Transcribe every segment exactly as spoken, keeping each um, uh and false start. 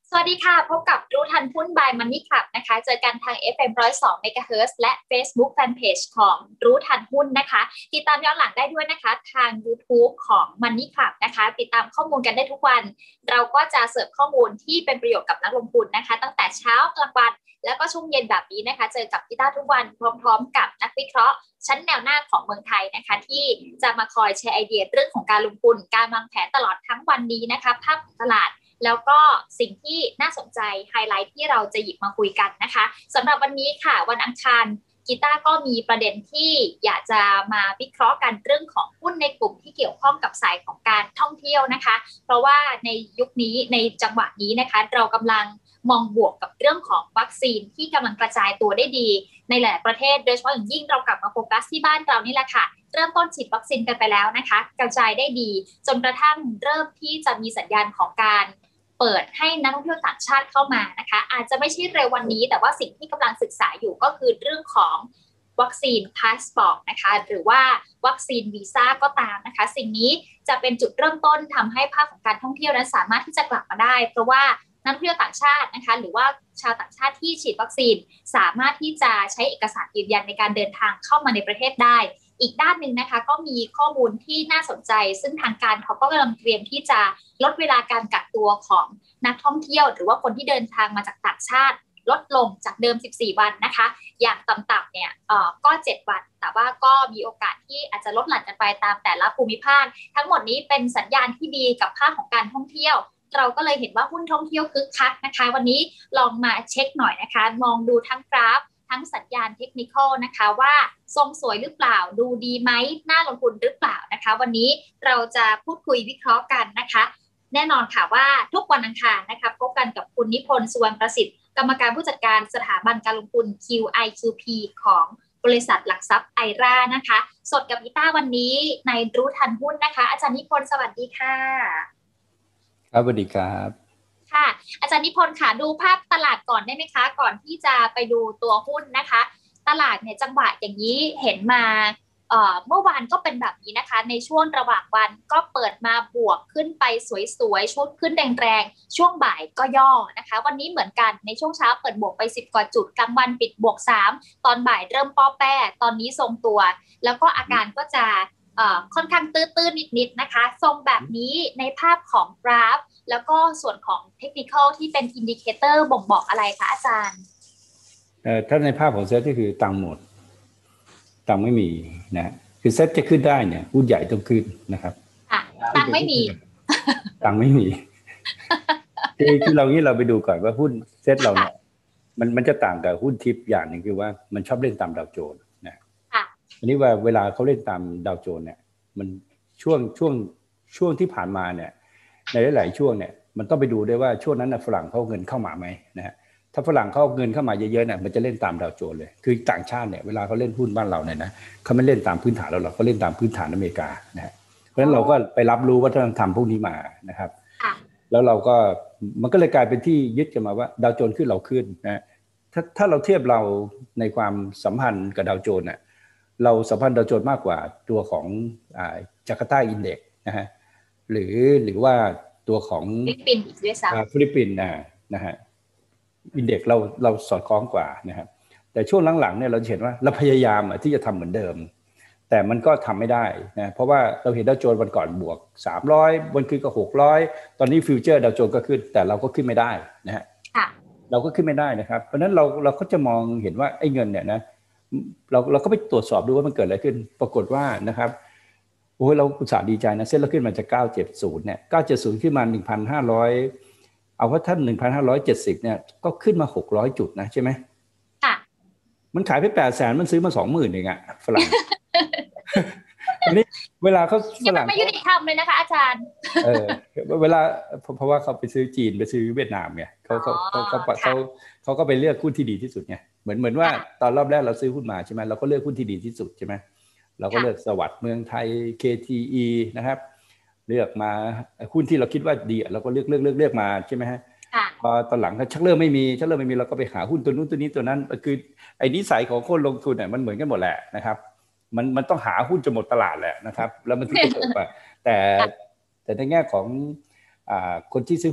สวัสดีค่ะพบกับรู้ทันหุ้น by Money Club นะคะเจอกันทาง เอฟ เอ็ม หนึ่งศูนย์สอง เมกะเฮิรตซ์ และ Facebook Fanpage ของรู้ทันหุ้นนะคะติดตามย้อนหลังได้ด้วยนะคะทาง YouTube ของ Money Club นะคะติดตามข้อมูลกันได้ทุกวันเราก็จะเสิร์ฟข้อมูลที่เป็นประโยชน์กับนักลงทุนนะคะตั้งแต่เช้ากลางวันแล้วก็ช่วงเย็นแบบนี้นะคะเจอกับกีตาร์ทุกวันพร้อมๆกับนักวิเคราะห์ชั้นแนวหน้าของเมืองไทยนะคะที่จะมาคอยแชร์ไอเดียเรื่องของการลงทุนการวางแผนตลอดทั้งวันนี้นะคะภาพตลาดแล้วก็สิ่งที่น่าสนใจไฮไลท์ที่เราจะหยิบมาคุยกันนะคะสำหรับวันนี้ค่ะวันอังคารกีตาร์ก็มีประเด็นที่อยากจะมาวิเคราะห์กันเรื่องของหุ้นในกลุ่มที่เกี่ยวข้องกับสายของการท่องเที่ยวนะคะเพราะว่าในยุคนี้ในจังหวะนี้นะคะเรากำลังมองบวกกับเรื่องของวัคซีนที่กำลังกระจายตัวได้ดีในหลายประเทศโดยเฉพาะอย่างยิ่งเรากลับมาโฟกัสที่บ้านเรานี่แหละค่ะเริ่มต้นฉีดวัคซีนกันไปแล้วนะคะกระจายได้ดีจนกระทั่งเริ่มที่จะมีสัญญาณของการเปิดให้นักท่องเที่ยวต่างชาติเข้ามานะคะอาจจะไม่ใช่เร็ววันนี้แต่ว่าสิ่งที่กำลังศึกษาอยู่ก็คือเรื่องของวัคซีนพาสปอร์ตนะคะหรือว่าวัคซีนวีซ่าก็ตามนะคะสิ่งนี้จะเป็นจุดเริ่มต้นทำให้ภาคของการท่องเที่ยวนั้นสามารถที่จะกลับมาได้เพราะว่านักท่องเที่ยวต่างชาตินะคะหรือว่าชาวต่างชาติที่ฉีดวัคซีนสามารถที่จะใช้เอกสารยืนยันในการเดินทางเข้ามาในประเทศได้อีกด้านหนึ่งนะคะก็มีข้อมูลที่น่าสนใจซึ่งทางการเขาก็กำลังเตรียมที่จะลดเวลาการกักตัวของนักท่องเที่ยวหรือว่าคนที่เดินทางมาจากต่างชาติลดลงจากเดิมสิบสี่วันนะคะอย่างต่ำๆเนี่ยเอ่อก็เจ็ดวันแต่ว่าก็มีโอกาสที่อาจจะลดหลั่นกันไปตามแต่ละภูมิภาคทั้งหมดนี้เป็นสัญญาณที่ดีกับภาคของการท่องเที่ยวเราก็เลยเห็นว่าหุ้นท่องเที่ยวคึกคักนะคะวันนี้ลองมาเช็คหน่อยนะคะมองดูทั้งกราฟทั้งสัญญาณเทคนิคอลนะคะว่าทรงสวยหรือเปล่าดูดีไหมน่าลงทุนหรือเปล่านะคะวันนี้เราจะพูดคุยวิเคราะห์กันนะคะแน่นอนค่ะว่าทุกวันอังคารนะคะพบกันกับคุณนิพนธ์สุวรรณประสิทธิ์กรรมการผู้จัดการสถาบันการลงทุน คิว ไอ คิว พี ของบริษัทหลักทรัพย์ไอรานะคะสดกับกีตาร์วันนี้ในรู้ทันหุ้นนะคะอาจารย์นิพนธ์สวัสดีค่ะครับสวัสดีครับค่ะอาจารย์นิพนธ์ค่ะดูภาพตลาดก่อนได้ไหมคะก่อนที่จะไปดูตัวหุ้นนะคะตลาดเนี่ยจังหวะอย่างนี้เห็นมาเอ่อเมื่อวานก็เป็นแบบนี้นะคะในช่วงระหว่างวันก็เปิดมาบวกขึ้นไปสวยๆชุดขึ้นแรงๆช่วงบ่ายก็ย่อนะคะวันนี้เหมือนกันในช่วงเช้าเปิดบวกไปสิบกว่าจุดกลางวันปิดบวกสามตอนบ่ายเริ่มป้อแป้ตอนนี้ทรงตัวแล้วก็อาการก็จะค่อนข้างตื้อๆนิดๆนะคะทรงแบบนี้ในภาพของกราฟแล้วก็ส่วนของเทคนิคอลที่เป็นอินดิเคเตอร์บ่งบอกอะไรคะอาจารย์เอ่อถ้าในภาพของเซตก็คือตังหมดตังไม่มีนะคือเซตจะขึ้นได้เนี่ยหุ้นใหญ่ต้องขึ้นนะครับค่ะตังไม่มีตังไม่มีคือคือเรางี้เราไปดูก่อนว่าหุ้นเซตเราเนี่ยมันมันจะต่างกับหุ้นทิปอย่างหนึ่งคือว่ามันชอบเล่นตามดาวโจนส์นะอันนี้ว่าเวลาเขาเล่นตามดาวโจนส์เนี่ยมันช่วงช่วงช่วงที่ผ่านมาเนี่ยในหลายๆช่วงเนี่ยมันต้องไปดูด้วยว่าช่วงนั้นนะฝรั่งเขาเงินเข้ามาไหมนะฮะถ้าฝรั่งเขาเงินเข้ามาเยอะๆเนี่ยมันจะเล่นตามดาวโจนส์เลยคือต่างชาติเนี่ยเวลาเขาเล่นหุ้นบ้านเราเนี่ยนะเขาไม่เล่นตามพื้นฐานเราหรอกเขาเล่นตามพื้นฐานอเมริกานะฮะเพราะฉะนั้นเราก็ไปรับรู้วัฒนธรรมพวกนี้มานะครับแล้วเราก็มันก็เลยกลายเป็นที่ยึดกันมาว่าดาวโจนส์ขึ้นเราขึ้นนะถ้าถ้าเราเทียบเราในความสัมพันธ์กับดาวโจนส์เนี่ยเราสัมพันธ์ดาวโจนส์มากกว่าตัวของอ่าจาการ์ตาอินเด็กซ์นะฮะหรือหรือว่าตัวของฟิลิปปินส์ด้วยซ้ำฟิลิปปินส์นะนะฮะอินเด็กซ์เราเราสอดคล้องกว่านะครับแต่ช่วงหลังๆเนี่ยเราเห็นว่าเราพยายามที่จะทำเหมือนเดิมแต่มันก็ทำไม่ได้นะเพราะว่าเราเห็นดาวโจนส์วันก่อนบวกสามร้อยวันคืนก็หกร้อยตอนนี้ฟิวเจอร์ดาวโจนส์ก็ขึ้นแต่เราก็ขึ้นไม่ได้นะฮะเราก็ขึ้นไม่ได้นะครับเพราะฉะนั้นเราเราก็จะมองเห็นว่าไอ้เงินเนี่ยนะเราเราก็ไปตรวจสอบดูว่ามันเกิดอะไรขึ้นปรากฏว่านะครับโอ้ยเราอุตส่าห์ดีใจนะเส้นเราขึ้นมาจากเก้าร้อยเจ็ดสิบเนี่ยเก้าร้อยเจ็ดสิบขึ้นมา หนึ่งพันห้าร้อย เอาว่าท่าน หนึ่งพันห้าร้อยเจ็ดสิบ เนี่ยก็ขึ้นมาหกร้อยจุดนะใช่ไหมค่ะมันขายไป แปดแสน มันซื้อมา สองหมื่น เองอะฝรั่งอันนี้เวลาเขาฝรั่งไม่ยุติธรรมเลยนะคะอาจารย์เออเวลาเพราะว่าเขาไปซื้อจีนไปซื้อเวียดนามไงเขาเขาเขาเขาเขาเขาก็ไปเลือกหุ้นที่ดีที่สุดไงเหมือนเหมือนว่าตอนรอบแรกเราซื้อหุ้นมาใช่ไหมเราก็เลือกหุ้นที่ดีที่สุดใช่ไหมเราก็เลือกสวัสดิ์เมืองไทย เค ที อี นะครับเลือกมาหุ้นที่เราคิดว่าดีเราก็เลือกเลือกเลือกเลือกมาใช่ไหมฮะพอตอนหลังชักเริ่มไม่มีชักเริ่มไม่มีเราก็ไปหาหุ้นตัวนู้นตัวนี้ตัวนั้นคือไอ้นิสัยของคนลงทุนเนี่ยมันเหมือนกันหมดแหละนะครับมันมันต้องหาหุ้นจนหมดตลาดแหละนะครับแล้วมันถึงจะจบอะแต่แต่ในแง่ของอ่าคนที่ซื้อหุ้น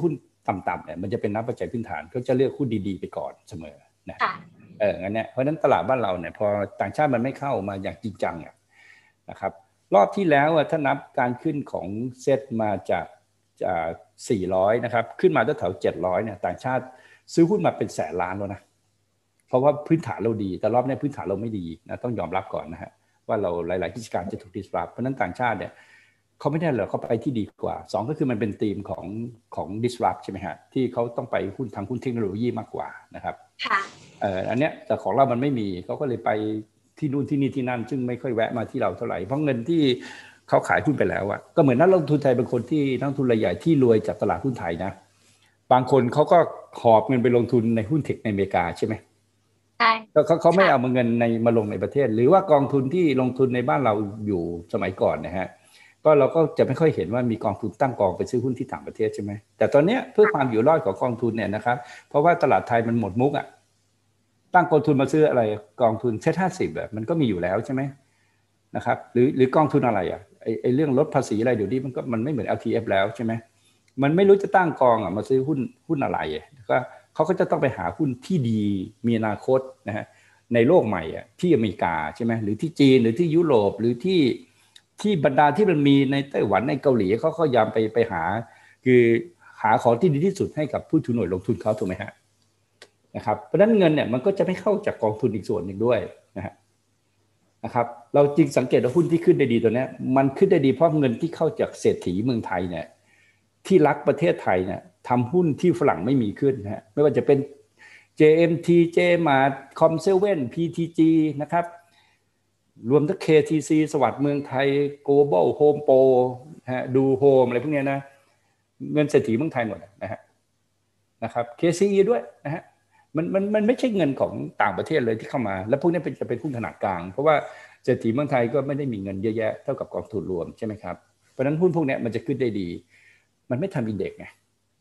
ต่ำๆเนี่ยมันจะเป็นนักปัจจัยพื้นฐานก็จะเลือกหุ้นดีๆไปก่อนเสมอนะเอองั้นเนี่ยเพราะฉะนั้นตลาดบ้านเราเนี่ยพอต่างชาติมันไม่เข้ามาอย่างจริงจังนะครับรอบที่แล้วถ้านับการขึ้นของเซ็ตมาจากจากสี่ร้อยนะครับขึ้นมาแถวเจ็ดร้อยเนี่ยต่างชาติซื้อหุ้นมาเป็นแสนล้านแล้วนะเพราะว่าพื้นฐานเราดีแต่รอบนี้พื้นฐานเราไม่ดีนะต้องยอมรับก่อนนะฮะว่าเราหลายๆกิจการจะถูก disrupt เพราะนั้นต่างชาติเนี่ยเขาไม่ได้เหรอเขาไปที่ดีกว่าสองก็คือมันเป็นธีมของของ disrupt ใช่ไหมฮะที่เขาต้องไปหุ้นทางหุ้นเทคโนโลยีมากกว่านะครับค่ะเอ่ออันเนี้ยแต่ของเรามันไม่มีเขาก็เลยไปที่นู่นที่นี่ที่นั่นซึ่งไม่ค่อยแวะมาที่เราเท่าไหร่เพราะเงินที่เขาขายหุ้นไปแล้วอะก็เหมือนนักลงทุนไทยเป็นคนที่นักลงทุนรายใหญ่ที่รวยจากตลาดหุ้นไทยนะบางคนเขาก็หอบเงินไปลงทุนในหุ้นเทคในอเมริกาใช่ไหมใช่เขาเขาไม่เอาเงินในมาลงในประเทศหรือว่ากองทุนที่ลงทุนในบ้านเราอยู่สมัยก่อนนะฮะก็เราก็จะไม่ค่อยเห็นว่ามีกองทุนตั้งกองไปซื้อหุ้นที่ต่างประเทศใช่ไหมแต่ตอนนี้เพื่อความอยู่รอดของกองทุนเนี่ยนะครับเพราะว่าตลาดไทยมันหมดมุกอ่ะตั้งกองทุนมาซื้ออะไรกองทุนเซ็ตห้าสิบแบบมันก็มีอยู่แล้วใช่ไหมนะครับหรือหรือกองทุนอะไรอ่ะไอไอเรื่องลดภาษีอะไรเดี๋ยวนี้มันก็มันไม่เหมือน แอล ที เอฟ แล้วใช่ไหมมันไม่รู้จะตั้งกองอ่ะมาซื้อหุ้นหุ้นอะไรก็เขาก็จะต้องไปหาหุ้นที่ดีมีอนาคตนะฮะในโลกใหม่อ่ะที่อเมริกาใช่ไหมหรือที่จีนหรือที่ยุโรปหรือที่ที่บรรดาที่มันมีในไต้หวันในเกาหลีเขาก็พยายามไปไปหาคือหาของที่ดีที่สุดให้กับผู้ถือหน่วยลงทุนเขาถูกไหมฮะนะครับเพราะฉะนั้นเงินเนี่ยมันก็จะไม่เข้าจากกองทุนอีกส่วนหนึ่งด้วยนะฮะนะครับเราจริงสังเกตว่าหุ้นที่ขึ้นได้ดีตัวนี้มันขึ้นได้ดีเพราะเงินที่เข้าจากเศรษฐีเมืองไทยเนี่ยที่รักประเทศไทยเนี่ยทำหุ้นที่ฝรั่งไม่มีขึ้นนะฮะไม่ว่าจะเป็น เจ เอ็ม ที J-Mart คอมเซเว่น พี ที จี นะครับรวมทั้ง เค ที ซี สวัสดิ์เมืองไทย Global Home Pro ฮะดูโฮมอะไรพวกนี้นะเงินเศรษฐีเมืองไทยหมดนะฮะนะครับ เค ซี อี ด้วยนะฮะมันมันมันไม่ใช่เงินของต่างประเทศเลยที่เข้ามาแล้วพวกนี้เป็นจะเป็นหุ้นขนาดกลางเพราะว่าเศรษฐีเมืองไทยก็ไม่ได้มีเงินเยอะแยะเท่ากับกองทุนรวมใช่ไหมครับเพราะฉะนั้นหุ้นพวกนี้มันจะขึ้นได้ดีมันไม่ทำอินเด็กซ์ไง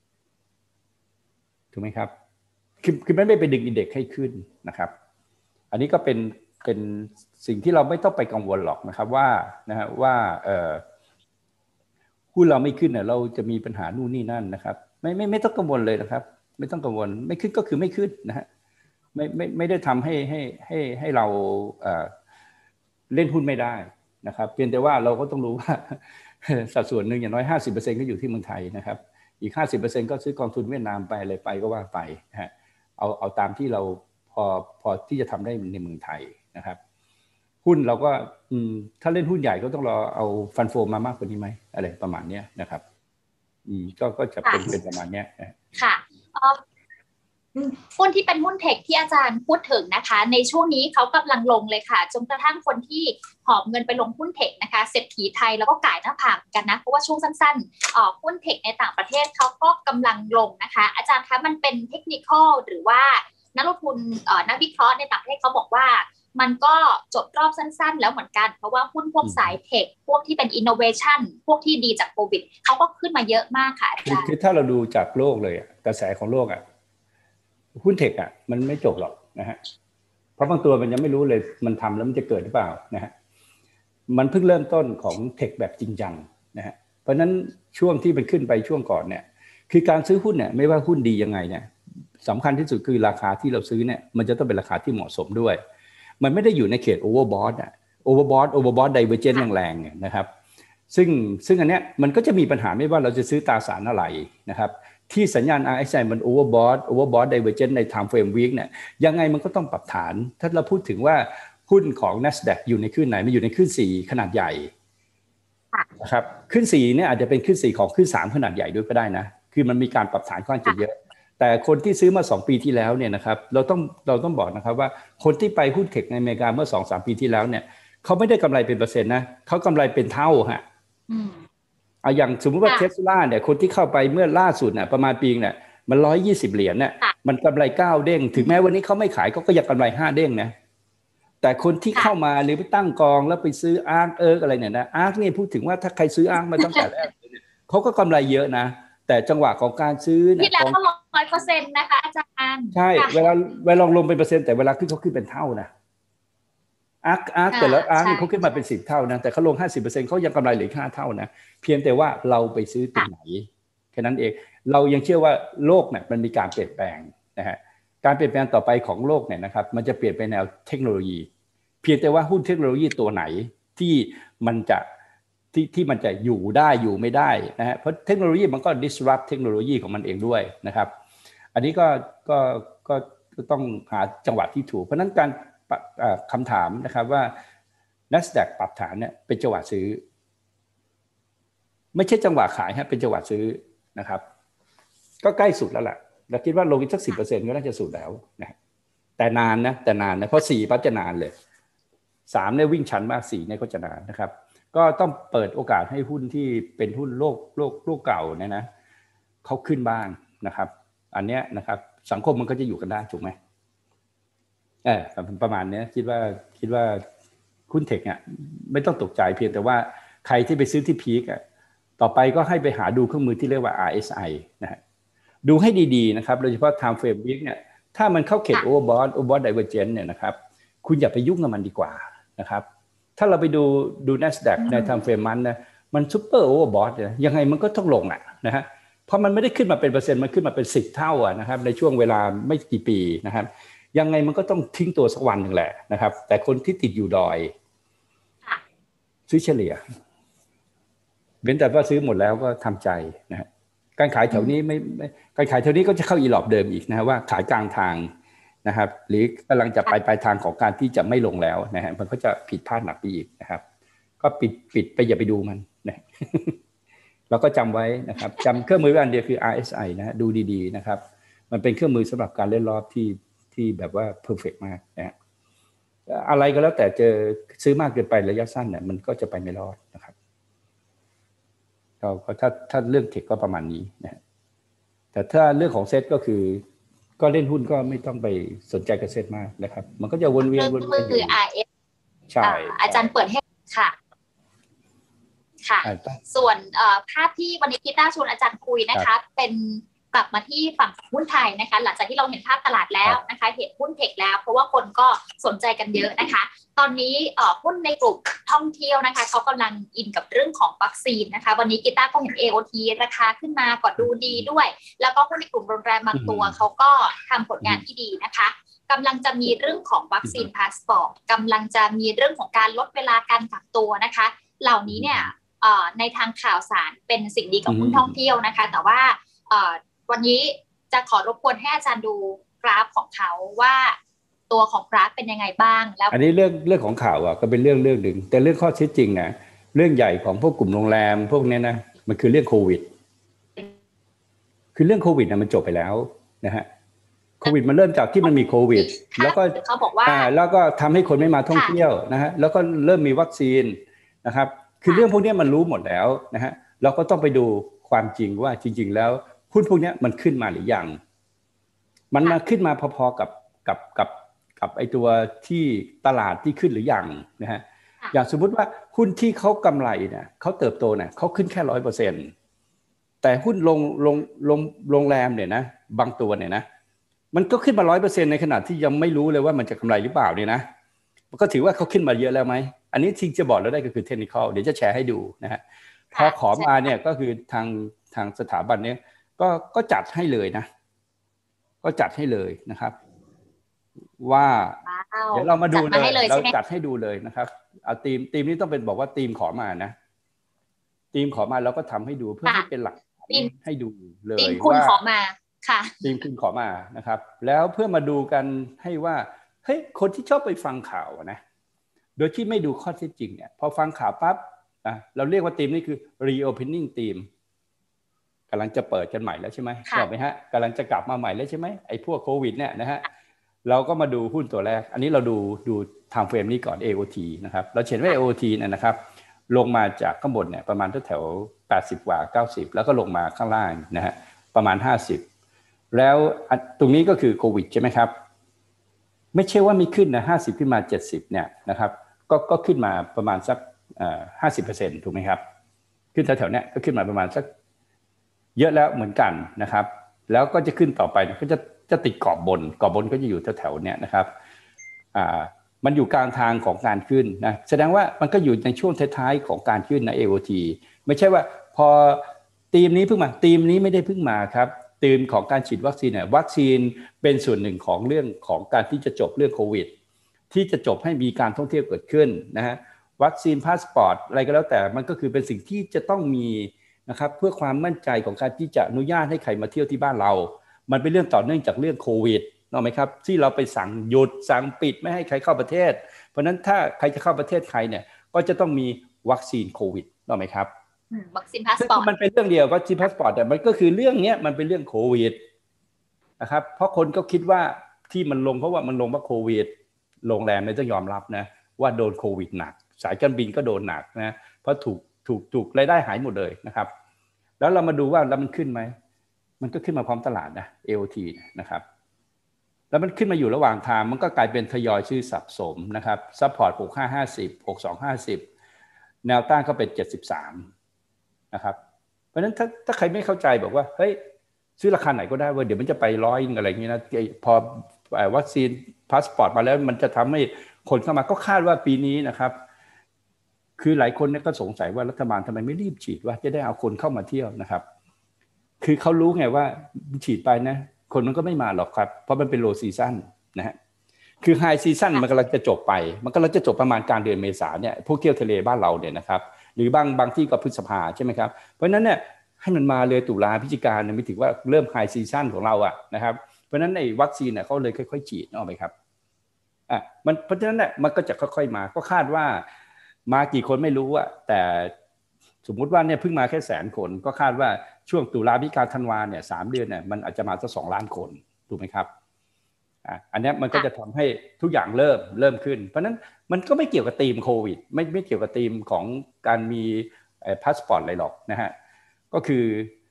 ถูกไหมครับคือคือไม่ไปดึงอินเด็กซ์ให้ขึ้นนะครับอันนี้ก็เป็นเป็นสิ่งที่เราไม่ต้องไปกังวลหรอกนะครับว่านะฮะว่าเอ่อหุ้นเราไม่ขึ้นเนี่ยเราจะมีปัญหานู่นนี่นั่นนะครับไม่ไม่ไม่ต้องกังวลเลยนะครับไม่ต้องกังวลไม่ขึ้นก็คือไม่ขึ้นนะฮะไม่ไม่ไม่ได้ทำให้ให้ให้ให้เราเอ่อเล่นหุ้นไม่ได้นะครับเพียงแต่ว่าเราก็ต้องรู้ว่าสัดส่วนหนึ่งอย่างน้อย ห้าสิบเปอร์เซ็นต์ ก็อยู่ที่เมืองไทยนะครับอีก ห้าสิบเปอร์เซ็นต์ ก็ซื้อกองทุนเวียดนามไปอะไรไปก็ว่าไปนะฮะเอาเอาตามที่เราพอพอที่จะทำได้ในเมืองไทยนะครับหุ้นเราก็ถ้าเล่นหุ้นใหญ่ก็ต้องรอเอาฟันโฟมามากกว่านี้ไหมอะไรประมาณนี้นะครับก็ก็จะเป็นเป็นประมาณนี้ค่ะหุ้นที่เป็นหุ้นเทคที่อาจารย์พูดถึงนะคะในช่วงนี้เขากำลังลงเลยค่ะจนกระทั่งคนที่หอบเงินไปลงหุ้นเทคนะคะเศรษฐีไทยแล้วก็ก่ายหน้าผากกันนะเพราะว่าช่วงสั้นๆออกหุ้นเทคในต่างประเทศเขาก็กำลังลงนะคะอาจารย์คะมันเป็นเทคนิคอลหรือว่านักลงทุนนักวิเคราะห์ในต่างประเทศเขาบอกว่ามันก็จบรอบสั้นๆแล้วเหมือนกันเพราะว่าหุ้นพวกสายเทคพวกที่เป็นอินโนเวชันพวกที่ดีจากโควิดเขาก็ขึ้นมาเยอะมากค่ะอาจารย์คือถ้าเราดูจากโลกเลยกระแสของโลกอ่ะหุ้นเทคอ่ะมันไม่จบหรอกนะฮะเพราะบางตัวมันยังไม่รู้เลยมันทำแล้วมันจะเกิดหรือเปล่านะฮะมันเพิ่งเริ่มต้นของเทคแบบจริงจังนะฮะเพราะนั้นช่วงที่มันขึ้นไปช่วงก่อนเนี่ยคือการซื้อหุ้นเนี่ยไม่ว่าหุ้นดียังไงเนี่ยสำคัญที่สุดคือราคาที่เราซื้อเนี่ยมันจะต้องเป็นราคาที่เหมาะสมด้วยมันไม่ได้อยู่ในเขตโอเวอร์บอทอ่ะโอเวอร์บอทโอเวอร์บอทไดเวอร์เจนแรงๆนะครับซึ่งซึ่งอันเนี้ยมันก็จะมีปัญหาไม่ว่าเราจะซื้อตราสารอะไรนะครับที่สัญญาณ อาร์ เอส ไอ มัน overbought overbought divergent ใน time frame week เนี่ยยังไงมันก็ต้องปรับฐานถ้าเราพูดถึงว่าหุ้นของ NASDAQ อยู่ในคลื่นไหนมันอยู่ในคลื่นสี่ขนาดใหญ่นะครับคลื่นสี่เนี่ยอาจจะเป็นคลื่นสี่ของคลื่นสามขนาดใหญ่ด้วยก็ได้นะคือมันมีการปรับฐานค่อนข้างเยอะแต่คนที่ซื้อมาสองปีที่แล้วเนี่ยนะครับเราต้องเราต้องบอกนะครับว่าคนที่ไปหุ้นเทคในอเมริกาเมื่อ สองถึงสาม ปีที่แล้วเนี่ยเขาไม่ได้กำไรเป็นเปอร์เซ็นต์นะเขากำไรเป็นเท่าฮะเอาอย่างสมมติว่าเทสลาเนี่ยคนที่เข้าไปเมื่อล่าสุดน่ะประมาณปีนึงเนี่ยมันหนึ่งร้อยยี่สิบเหรียญเนี่ยมันกำไรเก้าเด้งถึงแม้วันนี้เขาไม่ขายเขาก็ยังกำไรห้าเด้งนะแต่คนที่เข้ามาหรือไปตั้งกองแล้วไปซื้ออาร์คเอิร์กอะไรเนี่ยนะอาร์คนี่พูดถึงว่าถ้าใครซื้ออาร์คมาตั้งแต่แรกเขาก็กำไรเยอะนะแต่จังหวะของการซื้อเนี่ยที่แล้วก็ร้อยเปอร์เซ็นต์นะคะอาจารย์ใช่เวลาเวลาลงเป็นเปอร์เซ็นต์แต่เวลาขึ้นเขาขึ้นเป็นเท่านะอาร์คอาร์คแต่ละอาร์คนี่เขาขึ้นมาเป็นสิบเท่านะแต่เขาลง ห้าสิบเปอร์เซ็นต์ เขายังกำไรเหลือห้าเท่านะเพียงแต่ว่าเราไปซื้อตรงไหนแค่นั้นเองเรายังเชื่อว่าโลกเนี่ยมันมีการเปลี่ยนแปลงนะฮะการเปลี่ยนแปลงต่อไปของโลกเนี่ยนะครับมันจะเปลี่ยนไปแนวเทคโนโลยีเพียงแต่ว่าหุ้นเทคโนโลยีตัวไหนที่มันจะที่ที่มันจะอยู่ได้อยู่ไม่ได้นะฮะเพราะเทคโนโลยีมันก็ disrupt เทคโนโลยีของมันเองด้วยนะครับอันนี้ก็ก็ก็ต้องหาจังหวะที่ถูกเพราะนั้นการคำถามนะครับว่า NASDAQ ปรับฐานเนี่ยเป็นจังหวะซื้อไม่ใช่จังหวะขายฮะเป็นจังหวะซื้อนะครับก็ใกล้สุดแล้วแหละเราคิดว่าลงอีกสักสิบเปอร์เซ็นต์ก็น่าจะสุดแล้วนะแต่นานนะแต่นานนะเพราะสี่ปั๊บจะนานเลยสามเนี่ยวิ่งชันมากสี่เนี่ยก็จะนานนะครับก็ต้องเปิดโอกาสให้หุ้นที่เป็นหุ้นโลกโลกโลกเก่าเนี่ยนะเขาขึ้นบ้างนะครับอันเนี้ยนะครับสังคมมันก็จะอยู่กันได้ถูกไหมเออประมาณนี้คิดว่าคิดว่าหุ้นเทคเนี่ยไม่ต้องตกใจเพียงแต่ว่าใครที่ไปซื้อที่พีคอ่ะต่อไปก็ให้ไปหาดูเครื่องมือที่เรียกว่า อาร์ เอส ไอ นะฮะดูให้ดีๆนะครับโดยเฉพาะ time frame week เนี่ยถ้ามันเข้าเขต overbought overbought divergence เนี่ยนะครับคุณอย่าไปยุ่งกับมันดีกว่านะครับถ้าเราไปดูดู NASDAQ ใน time frame มันนะมัน super overbought เนี่ยยังไงมันก็ต้องลงอ่ะนะฮะเพราะมันไม่ได้ขึ้นมาเป็นเปอร์เซ็นต์มันขึ้นมาเป็นสิบเท่าอ่ะนะครับในช่วงเวลาไม่กี่ปีนะครับยังไงมันก็ต้องทิ้งตัวสักวันหนึ่งแหละนะครับแต่คนที่ติดอยู่ดอยซื้อเฉลี่ยเว้นแต่ว่าซื้อหมดแล้วก็ทำใจนะฮะการขายแถวนี้ไม่การขายแถวนี้ก็จะเข้าอีหลอบเดิมอีกนะฮะว่าขายกลางทางนะครับหรือกำลังจะไปปลายทางของการที่จะไม่ลงแล้วนะฮะมันก็จะผิดพลาดหนักไปอีกนะครับก็ปิดปิดไปอย่าไปดูมันนะเราก็จำไว้นะครับจำเครื่องมืออันเดียวคือ อาร์ เอส ไอ นะฮะดูดีๆนะครับมันเป็นเครื่องมือสำหรับการเล่นรอบที่ที่แบบว่าเพอร์เฟกต์มากนะฮะอะไรก็แล้วแต่เจอซื้อมากเกินไประยะสั้นเนี่ยมันก็จะไปไม่รอดนะครับก็ถ้าถ้าเรื่องเทคก็ประมาณนี้นะแต่ถ้าเรื่องของเซตก็คือก็เล่นหุ้นก็ไม่ต้องไปสนใจกับเซตมากนะครับมันก็จะวนเวียนวนเวียนคือ อาร์ เอส ใช่อาจารย์เปิดให้ค่ะค่ะส่วนภาพที่วันนี้กีต้าชวนอาจารย์คุยนะคะเป็นกลับมาที่ฝั่งหุ้นไทยนะคะหลังจากที่เราเห็นภาพตลาดแล้วนะคะเห็นหุ้นเทคแล้วเพราะว่าคนก็สนใจกันเยอะนะคะตอนนี้หุ้นในกลุ่มท่องเที่ยวนะคะเขากำลังอินกับเรื่องของวัคซีนนะคะวันนี้กีต้าก็เห็น เอ โอ ที ราคาขึ้นมาก็ดูดีด้วยแล้วก็หุ้นในกลุ่มโรงแรมบางตัวเขาก็ทำผลงานที่ดีนะคะกำลังจะมีเรื่องของวัคซีนพาสปอร์ตกำลังจะมีเรื่องของการลดเวลาการกักตัวนะคะเหล่านี้เนี่ยในทางข่าวสารเป็นสิ่งดีกับหุ้นท่องเที่ยวนะคะแต่ว่าวันนี้จะขอรบกวนให้อาจารย์ดูกราฟของเขาว่าตัวของกราฟเป็นยังไงบ้างแล้วอันนี้เรื่องเรื่องของข่าวอ่ะก็เป็นเรื่องเรื่องหนึ่งแต่เรื่องข้อเท็จจริงนะเรื่องใหญ่ของพวกกลุ่มโรงแรมพวกนี้นะมันคือเรื่องโควิดคือเรื่องโควิดนะมันจบไปแล้วนะฮะโควิดมันเริ่มจากที่มันมีโควิดแล้วก็เขาบอกว่าแล้วก็ทำให้คนไม่มาท่องเที่ยวนะฮะแล้วก็เริ่มมีวัคซีนนะครับคือเรื่องพวกนี้มันรู้หมดแล้วนะฮะเราก็ต้องไปดูความจริงว่าจริงๆแล้วหุ้นพวกนี้มันขึ้นมาหรือยังมันมาขึ้นมาพอๆกับกับกับกับไอตัวที่ตลาดที่ขึ้นหรือยังนะฮะอย่างสมมุติว่าหุ้นที่เขากำไรเนี่ยเขาเติบโตเนี่ยเขาขึ้นแค่ร้อยเปอร์เซ็นต์แต่หุ้นลงลงลงโรงแรมเนี่ยนะบางตัวเนี่ยนะมันก็ขึ้นมาร้อยเปอร์เซ็นต์ในขณะที่ยังไม่รู้เลยว่ามันจะกำไรหรือเปล่าเนี่ยนะมันก็ถือว่าเขาขึ้นมาเยอะแล้วไหมอันนี้ที่จะบอกเราได้ก็คือเทคนิคอลเดี๋ยวจะแชร์ให้ดูนะฮะพอขอมาเนี่ยก็คือทางทางสถาบันเนี้ยก็ก็จัดให้เลยนะก็จัดให้เลยนะครับว่าเดี๋ยวเรามาดูเลยเราจัดให้ดูเลยนะครับเอาทีมทีมนี้ต้องเป็นบอกว่าทีมขอมานะทีมขอมาเราก็ทำให้ดูเพื่อให้เป็นหลักให้ดูเลยว่าทีมคุณขอมาค่ะทีมคุณขอมานะครับแล้วเพื่อมาดูกันให้ว่าเฮ้ยคนที่ชอบไปฟังข่าวนะโดยที่ไม่ดูข้อเท็จจริงเนี่ยพอฟังข่าวปั๊บอ่ะเราเรียกว่าทีมนี้คือ reopening teamกำลังจะเปิดกันใหม่แล้วใช่ไหมใช่ไหมฮะกำลังจะกลับมาใหม่แล้วใช่ไหมไอ้พวกโควิดเนี่ยนะฮะเราก็มาดูหุ้นตัวแรกอันนี้เราดูดูไทม์เฟรมนี้ก่อน เอ โอ ที นะครับเราเห็นว่า เอ โอ ที เนี่ยนะครับลงมาจากข้างบนเนี่ยประมาณแถวแปดสิบกว่าเก้าสิบแล้วก็ลงมาข้างล่างนะฮะประมาณห้าสิบแล้วตรงนี้ก็คือโควิดใช่ไหมครับไม่ใช่ว่าไม่ขึ้นนะห้าสิบขึ้นมาเจ็ดสิบเนี่ยนะครับก็ก็ขึ้นมาประมาณสักเอ่อ ห้าสิบเปอร์เซ็นต์ ถูกไหมครับขึ้นแถวๆเนี้ยก็ขึ้นมาประมาณสักเยอะแล้วเหมือนกันนะครับแล้วก็จะขึ้นต่อไปก็จะจะติดกรอบบนกรอบบนก็จะอยู่แถวๆเนี้ยนะครับอ่ามันอยู่กลางทางของการขึ้นนะแสดงว่ามันก็อยู่ในช่วงท้ายๆของการขึ้นนะ เอ โอ ที ไม่ใช่ว่าพอธีมนี้เพิ่งมาธีมนี้ไม่ได้เพิ่งมาครับธีมของการฉีดวัคซีนเนี่ยวัคซีนเป็นส่วนหนึ่งของเรื่องของการที่จะจบเรื่องโควิดที่จะจบให้มีการท่องเที่ยวเกิดขึ้นนะฮะวัคซีนพาสปอร์ตอะไรก็แล้วแต่มันก็คือเป็นสิ่งที่จะต้องมีนะครับเพื่อความมั่นใจของการที่จะอนุญาตให้ใครมาเที่ยวที่บ้านเรามันเป็นเรื่องต่อเนื่องจากเรื่องโควิดถูกไหมครับที่เราไปสั่งหยุดสั่งปิดไม่ให้ใครเข้าประเทศเพราะนั้นถ้าใครจะเข้าประเทศใครเนี่ยก็จะต้องมีวัคซีนโควิดถูกไหมครับวัคซีนพาสปอร์ตมันเป็นเรื่องเดียววัคซีนพาสปอร์ตแต่มันก็คือเรื่องนี้มันเป็นเรื่องโควิดนะครับเพราะคนก็คิดว่าที่มันลงเพราะว่ามันลงเพราะโควิดโรงแรมเนี่ยต้องยอมรับนะว่าโดนโควิดหนักสายการบินก็โดนหนักนะเพราะถูกถูกถูกรายได้หายหมดเลยนะครับแล้วเรามาดูว่าแล้วมันขึ้นไหมมันก็ขึ้นมาพร้อมตลาดนะ เอ โอ ที นะครับแล้วมันขึ้นมาอยู่ระหว่างทางมันก็กลายเป็นทยอยชื่อสะสมนะครับซัพพอร์ตหกพันห้าร้อยห้าสิบ หกพันสองร้อยห้าสิบแนวต้านก็เป็นเจ็ดสิบสามนะครับเพราะฉะนั้นถ้าถ้าใครไม่เข้าใจบอกว่าเฮ้ยซื้อราคาไหนก็ได้ว่าเดี๋ยวมันจะไปร้อยอะไรอย่างนี้นะพอวัคซีนพาสปอร์ตมาแล้วมันจะทำให้คนเข้ามาก็คาดว่าปีนี้นะครับคือหลายคนเนี่ยก็สงสัยว่ารัฐบาลทำไมไม่รีบฉีดว่าจะได้เอาคนเข้ามาเที่ยวนะครับคือเขารู้ไงว่าฉีดไปนะคนมันก็ไม่มาหรอกครับเพราะมันเป็นโลซีซั่นนะฮะคือไฮซีซั่นมันกำลังจะจบไปมันกำลังจะจบประมาณกลางเดือนเมษาเนี่ยพวกเที่ยวทะเลบ้านเราเนี่ยนะครับหรือบางบางที่ก็พฤษภาใช่ไหมครับเพราะฉะนั้นเนี่ยให้มันมาเลยตุลาพฤศจิกาเนี่ยไม่ถือว่าเริ่มไฮซีซั่นของเราอะนะครับเพราะฉะนั้นในวัคซีนเนี่ยเขาเลยค่อยๆฉีดเอาไปครับอ่ะมันเพราะฉะนั้นเนี่ยมันก็จะค่อยๆมาก็คาดว่ามากี่คนไม่รู้อะแต่สมมุติว่าเนี่ยเพิ่งมาแค่แสนคนก็คาดว่าช่วงตุลาพฤศจิกาธันวาเนี่ยสามเดือนเนี่ยมันอาจจะมาสักสองล้านคนถูกไหมครับอันนี้มันก็จะทำให้ทุกอย่างเริ่มเริ่มขึ้นเพราะนั้นมันก็ไม่เกี่ยวกับธีมโควิดไม่ไม่เกี่ยวกับธีมของการมีพาสปอร์ตอะไรหรอกนะฮะก็คือ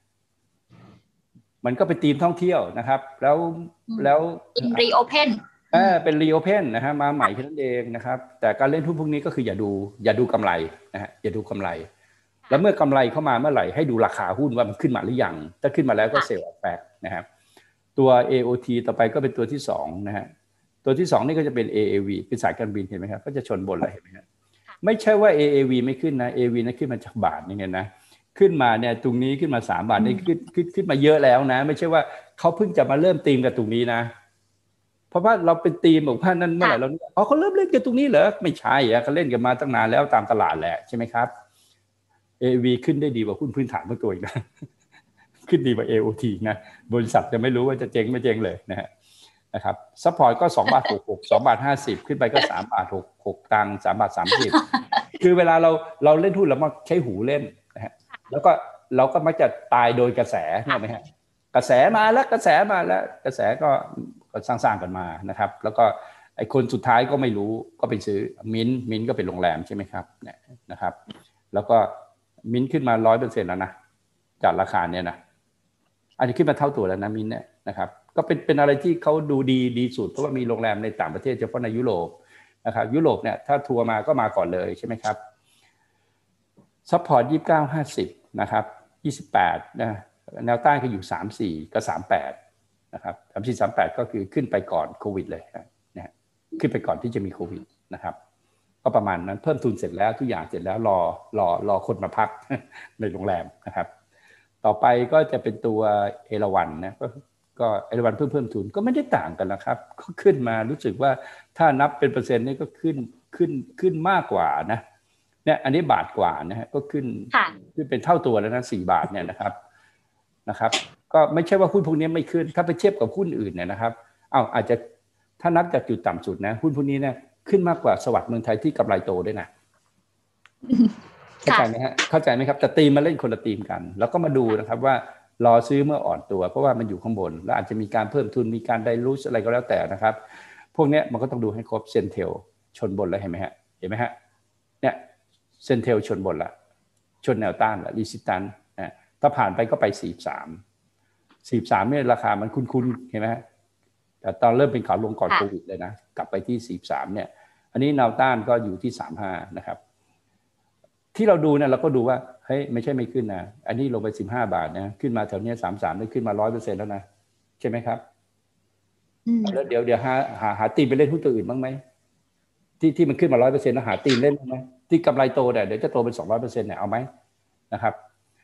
มันก็เป็นธีมท่องเที่ยวนะครับแล้วแล้วรีโอเพนเออเป็นรีโอเพนนะฮะมาใหม่แค่นั้นเองนะครับแต่การเล่นหุ้นพวกนี้ก็คืออย่าดูอย่าดูกำไรนะฮะอย่าดูกำไรแล้วเมื่อกำไรเข้ามาเมื่อไหร่ให้ดูราคาหุ้นว่ามันขึ้นมาหรือยังถ้าขึ้นมาแล้วก็เซลล์ออกแบกนะครับตัว เอ โอ ที ต่อไปก็เป็นตัวที่สองนะฮะตัวที่สองนี่ก็จะเป็น เอ เอ วี เป็นสายการบินเห็นไหมครับก็จะชนบนแล้วเห็นไหมครับไม่ใช่ว่า เอ เอ วี ไม่ขึ้นนะ เอ เอ วี นั้นขึ้นมาจากบาทนี่ไงนะขึ้นมาเนี่ยตรงนี้ขึ้นมาสามบาทนี่ขึ้นขึ้นขึ้นมาเยอะแล้วนะไม่ใช่ว่าเขาเพิ่งจะมาเริ่มตีมกับตรงนี้นะเพราะว่าเราเป็นตีมบอกว่านั่นเมื่อไหร่เราอ๋อเขาเริ่มเล่นกันตรงนี้เหรอไม่ใช่อะเขาเล่นกันมาตั้งนานแล้วตามตลาดแหละใช่ไหมครับ เอ วี ขึ้นได้ดีกว่าหุ้นพื้นฐานเมื่อตัวอีกนะขึ้นดีกว่า เอ โอ ที นะบริษัทจะไม่รู้ว่าจะเจ๊งไม่เจ๊งเลยนะฮะนะครับซัพพอร์ตก็สองบาทหกสิบหก สองบาทห้าสิบขึ้นไปก็สามบาทหกสิบหกตังค์สามบาทสามสิบคือเวลาเราเราเล่นหุ้นเรามักใช้หูเล่นนะฮะแล้วก็เราก็มักจะตายโดยกระแสใช่ไหมฮะกระแสมาแล้วกระแสมาแล้วกระแสก็สร้างๆกันมานะครับแล้วก็ไอ้คนสุดท้ายก็ไม่รู้ก็ไปซื้อมิ้นมิ้นก็เป็นโรงแรมใช่ไหมครับเนี่ยนะครับแล้วก็มิ้นขึ้นมา ร้อยเปอร์เซ็นต์ แล้วนะจากราคาเนี่ยนะอันนี้ขึ้นมาเท่าตัวแล้วนะมิ้นเนี่ยนะครับก็เป็นเป็นอะไรที่เขาดูดีดีสุดเพราะว่ามีโรงแรมในต่างประเทศเฉพาะในยุโรปนะครับยุโรปเนี่ยถ้าทัวร์มาก็มาก่อนเลยใช่ไหมครับซัพพอร์ตยี่สิบเก้า ห้าสิบนะครับยี่สิบแปดนะแนวต้านก็อยู่สามสิบสี่กับสามสิบแปดนะครับสามสิบสี่ สามสิบแปดก็คือขึ้นไปก่อนโควิดเลยนะขึ้นไปก่อนที่จะมีโควิดนะครับก็ประมาณนั้นเพิ่มทุนเสร็จแล้วทุกอย่างเสร็จแล้วรอรอรอคนมาพักในโรงแรมนะครับต่อไปก็จะเป็นตัวเอราวัณนะก็ก็เอราวัณเพิ่มเพิ่มทุนก็ไม่ได้ต่างกันนะครับก็ขึ้นมารู้สึกว่าถ้านับเป็นเปอร์เซ็นต์นี่ก็ขึ้นขึ้นขึ้นมากกว่านะเนี่ยอันนี้บาทกว่านะฮะก็ขึ้นขึ้นเป็นเท่าตัวแล้วนะสี่บาทเนี่ยนะครับนะครับก็ไม่ใช่ว่าหุ้นพวกนี้ไม่ขึ้นถ้าไปเทียบกับหุ้นอื่นเนี่ยนะครับอ้าวอาจจะถ้านับจากจุดต่ำสุดนะหุ้นพวกนี้เนี่ยขึ้นมากกว่าสวัสดิ์เมืองไทยที่กำไรโตด้วยนะเข้าใจไหมฮะเข้าใจไหมครับแต่ตีมมาเล่นคนละตีมกันแล้วก็มาดูนะครับว่ารอซื้อเมื่ออ่อนตัวเพราะว่ามันอยู่ข้างบนแล้วอาจจะมีการเพิ่มทุนมีการไดรูทอะไรก็แล้วแต่นะครับพวกนี้มันก็ต้องดูให้ครบเซนเทลชนบนแล้วเห็นไหมฮะเห็นไหมฮะเนี่ยเซนเทลชนบนละชนแนวต้านละรีสิสแตนซ์นะถ้าผ่านไปก็ไปสี่สิบสาม สี่สิบสามเนี่ยราคามันคุ้นๆเห็นไหมฮะแต่ตอนเริ่มเป็นขาลงก่อนโควิดเลยนะกลับไปที่สี่สิบสามเนี่ยอันนี้แนวต้านก็อยู่ที่สามสิบห้านะครับที่เราดูเนี่ยเราก็ดูว่าเฮ้ยไม่ใช่ไม่ขึ้นนะอันนี้ลงไปสิบห้าบาทนะขึ้นมาแถวนี้สามสิบสามได้ขึ้นมา ร้อยเปอร์เซ็นต์ แล้วนะใช่ไหมครับแล้วเดี๋ยวเดี๋ยวหาหาหาตีมไปเล่นหุ้นตัวอื่นบ้างไหมที่ที่มันขึ้นมา ร้อยเปอร์เซ็นต์ แล้วหาตีมเล่นบ้างไหมที่กำไรโตเนี่ยเดี๋ยวจะโตเป็น สองร้อยเปอร์เซ็นต์ เนี่ยเอาไหมนะครับ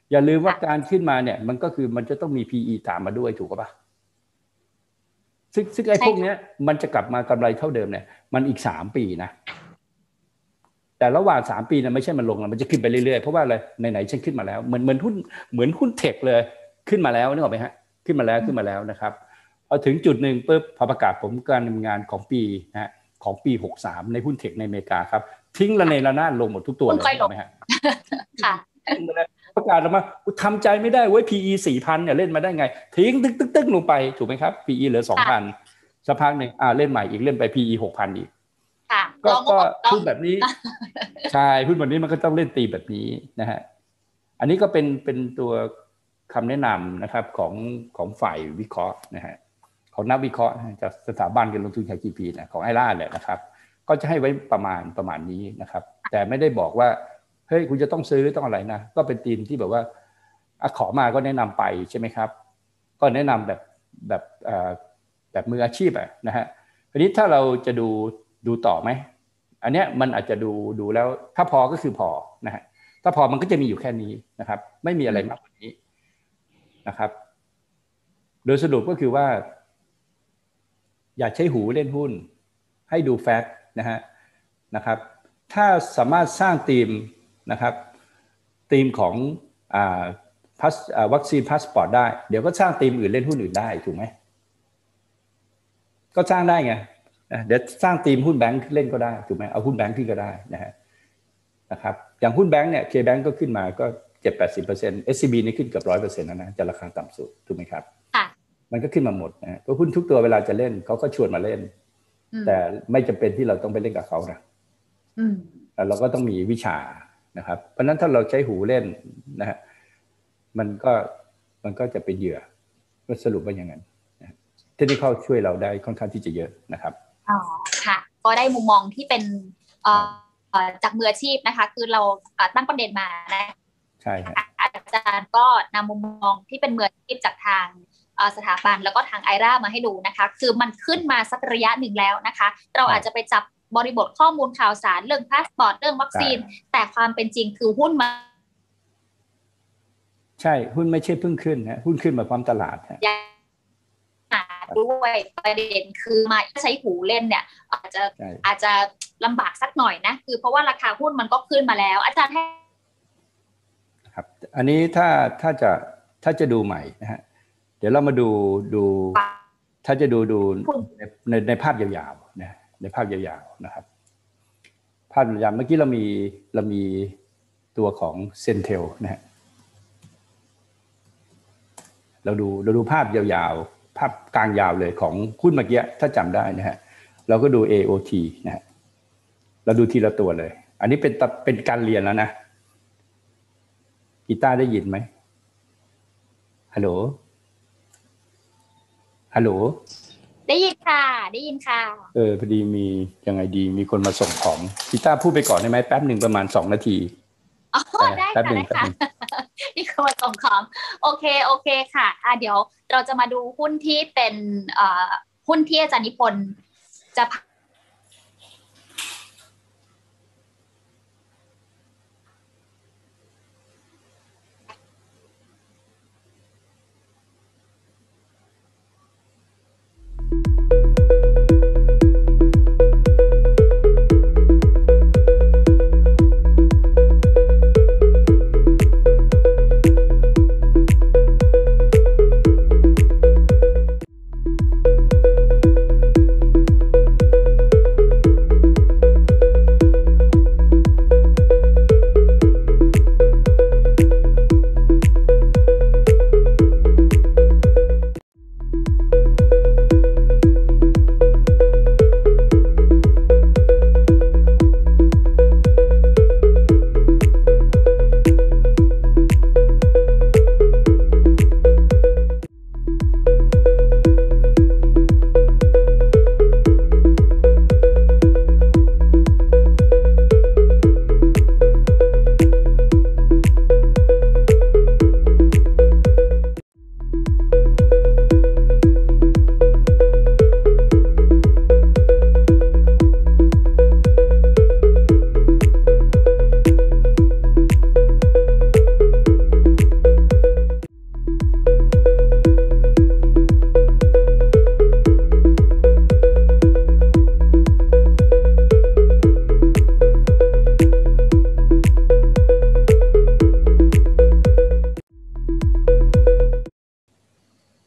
อย่าลืมว่าการขึ้นมาเนี่ยมันก็คือมันจะต้องมี พี อี ตามมาด้วยถูกป่ะซึ่งซึ่งไอ้พวกนี้มันจะกลับมากำไรเท่าเดิมเนี่ยมันอีกสามปีนะแต่ระหว่างสามปีเนี่ยไม่ใช่มันลงแล้วมันจะขึ้นไปเรื่อยๆเพราะว่าอะไรไหนๆฉันขึ้นมาแล้วเหมือนเหมือนหุ้นเหมือนหุ้นเทคเลยขึ้นมาแล้วนึกออกไหมฮะขึ้นมาแล้วขึ้นมาแล้วนะครับพอถึงจุดหนึ่งปุ๊บพอประกาศผลการดำเนินงานของปีนะฮะของปีหกสิบสามในหุ้นเทคในอเมริกาครับทิ้งระเนระนาดลงหมดทุกตัวเลยถูกไหมฮะค่ะประกาศออกมาทำใจไม่ได้เว้ย พี อี สี่พันเนี่ยเล่นมาได้ไงทิ้งตึ๊กตึ๊กตึ๊กลงไปถูกไหมครับ พี อี เหลือ สองพัน สักพักหนึ่งอ่าเล่นใหม่อีกเล่นไป พี อี หกพัน อีกก็ก็พูดแบบนี้ใช่พูดแบบนี้มันก็ต้องเล่นตีแบบนี้นะฮะอันนี้ก็เป็นเป็นตัวคำแนะนำนะครับของของฝ่ายวิเคราะห์นะฮะของนักวิเคราะห์จากสถาบันการลงทุน เค จี พี นะของไอร่าแหละนะครับก็จะให้ไว้ประมาณประมาณนี้นะครับแต่ไม่ได้บอกว่าเฮ้ยคุณจะต้องซื้อต้องอะไรนะก็เป็นทีมที่แบบว่าขอมาก็แนะนำไปใช่ไหมครับก็แนะนำแบบแบบแบบมืออาชีพอะนะฮะทีนี้ถ้าเราจะดูดูต่อไหมอันเนี้ยมันอาจจะดูดูแล้วถ้าพอก็คือพอนะฮะถ้าพอมันก็จะมีอยู่แค่นี้นะครับไม่มีอะไรมากกว่านี้นะครับโดยสรุปก็คือว่าอย่าใช้หูเล่นหุ้นให้ดูแฟกต์นะฮะนะครับถ้าสามารถสร้างทีมนะครับทีมของอ่าพัสวัคซีนพาสปอร์ตได้เดี๋ยวก็สร้างทีมอื่นเล่นหุ้นอื่นได้ถูกไหมก็สร้างได้ไงเดี๋ยวสร้างทีมหุ้นแบงค์เล่นก็ได้ถูกไหมเอาหุ้นแบงค์ขึ้นก็ได้นะฮะนะครับอย่างหุ้นแบงค์เนี่ย K-Bank ก็ขึ้นมาก็ เจ็ดถึงแปดสิบเปอร์เซ็นต์ เอส ซี บี นี่ขึ้นเกือบ ร้อยเปอร์เซ็นต์ แล้วนะจะราคาต่ำสุดถูกไหมครับค่ะมันก็ขึ้นมาหมดนะก็หุ้นทุกตัวเวลาจะเล่นเขาก็ชวนมาเล่นแต่ไม่จำเป็นที่เราต้องไปเล่นกับเขานะแต่เราก็ต้องมีวิชานะครับเพราะนั้นถ้าเราใช้หูเล่นนะฮะมันก็มันก็จะเป็นเหยื่อก็สรุปว่าอย่างนั้นเทคนิคช่วยเราได้ค่อนข้างที่จะเยอะนะครับอ๋อค่ะก็ได้มุมมองที่เป็นเอ่อจากมืออาชีพนะคะคือเราตั้งประเด็นมานะใช่ครับอาจารย์ก็นำมุมมองที่เป็นมืออาชีพจากทางสถาบันแล้วก็ทางไอร่ามาให้ดูนะคะคือมันขึ้นมาสักระยะหนึ่งแล้วนะคะเราอาจจะไปจับบริบทข้อมูลข่าวสารเรื่องพาสปอร์ตเรื่องวัคซีนแต่ความเป็นจริงคือหุ้นมาใช่หุ้นไม่ใช่เพิ่งขึ้นนะหุ้นขึ้นมาพร้อมตลาดฮะด้วยประเด็นคือมาใช้หูเล่นเนี่ยอาจจะอาจจะลำบากสักหน่อยนะคือเพราะว่าราคาหุ้นมันก็ขึ้นมาแล้วอาจารย์ให้ครับอันนี้ถ้าถ้าจะถ้าจะดูใหม่นะฮะเดี๋ยวเรามาดูดูถ้าจะดูดูในในภาพยาวๆนะในภาพยาวๆนะครับภาพยาวๆเมื่อกี้เรามีเรามีตัวของเซนเทลนะฮะเราดูเราดูภาพยาวๆภาพกลางยาวเลยของหุ้นเมื่อกี้ถ้าจำได้นะฮะเราก็ดู เอ โอ ที นะฮะเราดูทีละตัวเลยอันนี้เป็นเป็นการเรียนแล้วนะกีตาร์ได้ยินไหมฮัลโหลฮัลโหลได้ยินค่ะได้ยินค่ะเออพอดีมียังไงดีมีคนมาส่งของกีตาร์พูดไปก่อนได้ไหมแป๊บหนึ่งประมาณสองนาทีอ๋อได้ค่ะได้ค่ะนี่คือมาส่งของโอเคโอเคค่ะอ่ะเดี๋ยวเราจะมาดูหุ้นที่เป็นเอ่อหุ้นที่อาจารย์นิพนธ์จะ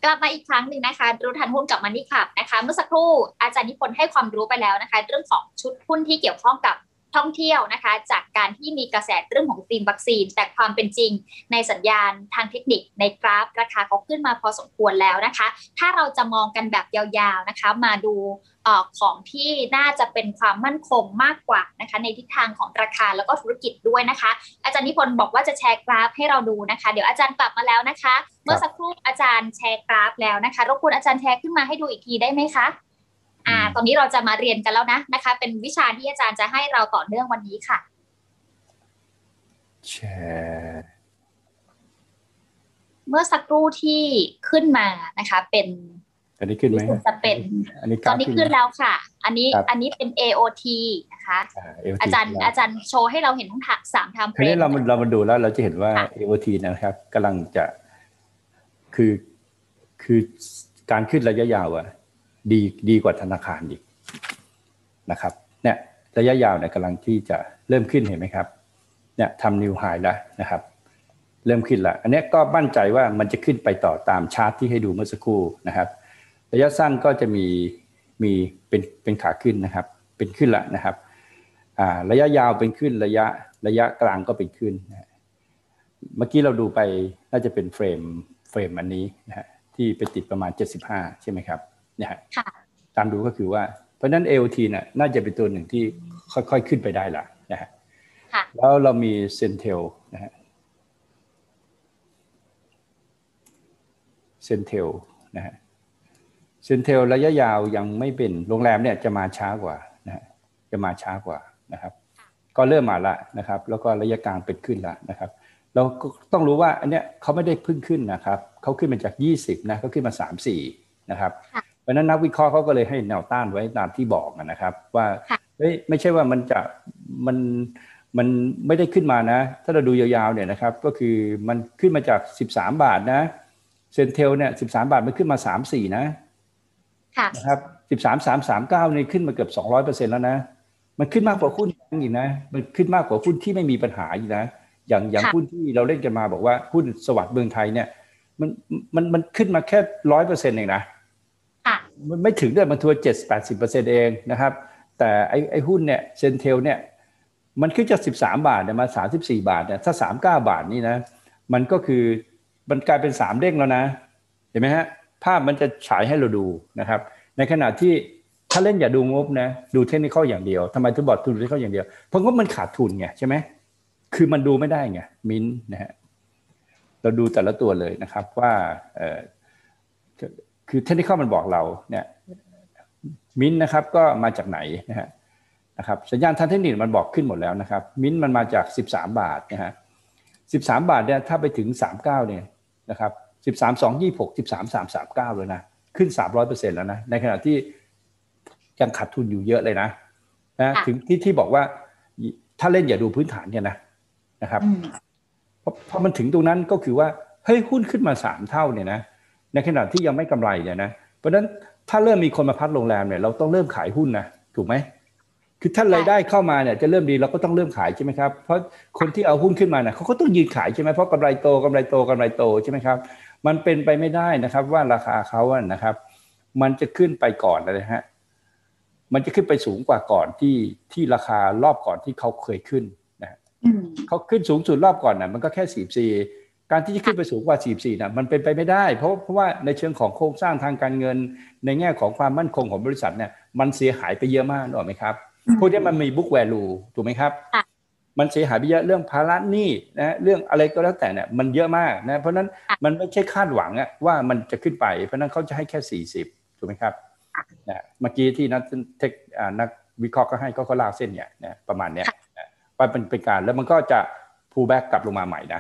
กลับมาอีกครั้งหนึ่งนะคะรู้ทันหุ้นกับมันนี่ครับนะคะเมื่อสักครู่อาจารย์นิพนธ์ให้ความรู้ไปแล้วนะคะเรื่องของชุดหุ้นที่เกี่ยวข้องกับท่องเที่ยวนะคะจากการที่มีกระแสเรื่องของธีมวัคซีนแต่ความเป็นจริงในสัญญาณทางเทคนิคในกราฟราคาเขาขึ้นมาพอสมควรแล้วนะคะถ้าเราจะมองกันแบบยาวๆนะคะมาดูเอ่อของที่น่าจะเป็นความมั่นคงมากกว่านะคะในทิศทางของราคาแล้วก็ธุรกิจด้วยนะคะอาจารย์นิพนธ์บอกว่าจะแชร์กราฟให้เราดูนะคะเดี๋ยวอาจารย์กลับมาแล้วนะคะเมื่อสักครู่อาจารย์แชร์กราฟแล้วนะคะรบกวนอาจารย์แชร์ขึ้นมาให้ดูอีกทีได้ไหมคะอ่าตอนนี้เราจะมาเรียนกันแล้วนะนะคะเป็นวิชาที่อาจารย์จะให้เราต่อเนื่องวันนี้ค่ะแชร์เมื่อสักครู่ที่ขึ้นมานะคะเป็นอันนี้ขึ้นไหมจะเป็นอันนี้ตอนนี้ขึ้นแล้วค่ะอันนี้ครับอันนี้เป็น เอ โอ ที นะคะอ่า เอ โอ ทีอาจารย์อาจารย์โชว์ให้เราเห็นทั้งสามไทม์เฟรมทีนี้เราเรามาดูแล้วเราจะเห็นว่า เอ โอ ที นะครับกำลังจะคือคือการขึ้นระยะยาวอ่ะดีดีกว่าธนาคารอีกนะครับเนี่ยระยะยาวเนี่ยกำลังที่จะเริ่มขึ้นเห็นไหมครับเนี่ยทำนิวไฮแล้วนะครับเริ่มขึ้นแล้วอันนี้ก็มั่นใจว่ามันจะขึ้นไปต่อตามชาร์ตที่ให้ดูเมื่อสักครู่นะครับระยะสั้นก็จะมีมีเป็นเป็นขาขึ้นนะครับเป็นขึ้นละนะครับอ่าระยะยาวเป็นขึ้นระยะระยะกลางก็เป็นขึ้นนะเมื่อกี้เราดูไปน่าจะเป็นเฟรมเฟรมอันนี้นะฮะที่ไปติดประมาณเจ็ดสิบห้าใช่ไหมครับเนี่ยฮะตามดูก็คือว่าเพราะฉะนั้น เอ โอ ที น่ะน่าจะเป็นตัวหนึ่งที่ค่อยๆขึ้นไปได้ละนะฮะแล้วเรามีเซนเทลนะฮะเซนเทลนะฮะเซนเทลระยะยาวยังไม่เป็นโรงแรมเนี่ยจะมาช้ากว่านะฮะจะมาช้ากว่านะครับก็เริ่มมาละนะครับแล้วก็ระยะกลางเป็นขึ้นละนะครับเราก็ต้องรู้ว่าอันเนี้ยเขาไม่ได้พึ่งขึ้นนะครับเขาขึ้นมาจากยี่สิบนะเขาขึ้นมาสาม สี่นะครับเพราะนั้นนักวิเคราะห์เขาก็เลยให้แนวต้านไว้ตามที่บอกนะครับว่าเฮ้ยไม่ใช่ว่ามันจะมันมันไม่ได้ขึ้นมานะถ้าเราดูยาวๆเนี่ยนะครับก็คือมันขึ้นมาจากสิบสามบาทนะเซนเทลเนี่ยสิบสามบาทมันขึ้นมาสาม สี่นะนะครับสิบสาม สาม สาม เก้านี่ขึ้นมาเกือบ สองร้อยเปอร์เซ็นต์ แล้วนะมันขึ้นมากกว่าหุ้นอีกนะมันขึ้นมากกว่าหุ้นที่ไม่มีปัญหาอีกนะอย่างอย่างหุ้นที่เราเล่นกันมาบอกว่าหุ้นสวัสดิ์เมืองไทยเนี่ยมันมันมันขึ้นมาแค่ ร้อยเปอร์เซ็นต์ เองนะมันไม่ถึงด้วยมันทัวร์เจ็ดสิบ แปดสิบเปอร์เซ็นต์ เองนะครับแต่ไอ้ไอ้หุ้นเนี่ยเซนเทลเนี่ยมันขึ้นจากสิบสามบาทเนี่ยมาสามสิบสี่บาทเนี่ยถ้าสามสิบเก้าบาทนี่นะมันก็คือมันกลายเป็นสามเด้งแล้วนะเห็นไหมฮะภาพมันจะฉายให้เราดูนะครับในขณะที่ถ้าเล่นอย่าดูงบนะดูเทคนิคอย่างเดียวทำไมถึงบอกดูเทคนิคอย่างเดียวเพราะงบมันขาดทุนไงใช่ไหมคือมันดูไม่ได้ไงมิ้นนะฮะเราดูแต่ละตัวเลยนะครับว่าเอ่อคือเทคนิคมันบอกเราเนี่ยมิ้นนะครับก็มาจากไหนนะฮะนะครับสัญญาณทางเทคนิคมันบอกขึ้นหมดแล้วนะครับมิ้นมันมาจากสิบสามบาทนะฮะสิบสามบาทเนี่ยถ้าไปถึงสามสิบเก้าเนี่ยนะครับสิบสาม สอง ยี่สิบหก สิบสาม สาม สาม เก้าเลยนะขึ้น สามร้อยเปอร์เซ็นต์ แล้วนะในขณะที่ยังขาดทุนอยู่เยอะเลยนะนะถึงที่ที่บอกว่าถ้าเล่นอย่าดูพื้นฐานเนี่ยนะนะครับเพราะพอมันถึงตรงนั้นก็คือว่าเฮ้ยหุ้นขึ้นมาสามเท่าเนี่ยนะในขณะที่ยังไม่กำไรเนี่ยนะเพราะฉะนั้นถ้าเริ่มมีคนมาพักโรงแรมเนี่ยเราต้องเริ่มขายหุ้นนะถูกไหมคือถ้ารายได้เข้ามาเนี่ยจะเริ่มดีเราก็ต้องเริ่มขายใช่ไหมครับเพราะคนที่เอาหุ้นขึ้นมาเนี่ยเขาก็ต้องยืนขายใช่ไหมเพราะกำไรโตกำไรโตกำไรโตใช่ไหมครับมันเป็นไปไม่ได้นะครับว่าราคาเขาอะนะครับมันจะขึ้นไปก่อนเลยฮะมันจะขึ้นไปสูงกว่าก่อนที่ที่ราคารอบก่อนที่เขาเคยขึ้นนะเขาขึ้นสูงสุดรอบก่อนน่ะมันก็แค่สี่สิบสี่การที่จะขึ้นไปสูงกว่าสี่สิบสี่น่ะมันเป็นไปไม่ได้เพราะเพราะว่าในเชิงของโครงสร้างทางการเงินในแง่ของความมั่นคงของบริษัทเนี่ยมันเสียหายไปเยอะมากถูกไหมครับพวกนี้มันมีบุ๊กแวลูถูกไหมครับมันเสียหายไปเยอะเรื่องภาระหนี้นะเรื่องอะไรก็แล้วแต่เนี่ยมันเยอะมากนะเพราะนั้นมันไม่ใช่คาดหวังอะว่ามันจะขึ้นไปเพราะนั้นเขาจะให้แค่สี่สิบถูกไหมครับนะเมื่อกี้ที่นักเทคนักวิเคราะห์ก็ให้ก็เขาลากเส้นเนี่ยนะประมาณเนี้ยว่าเป็นเป็นการแล้วมันก็จะพูลแบ็กกลับลงมาใหม่นะ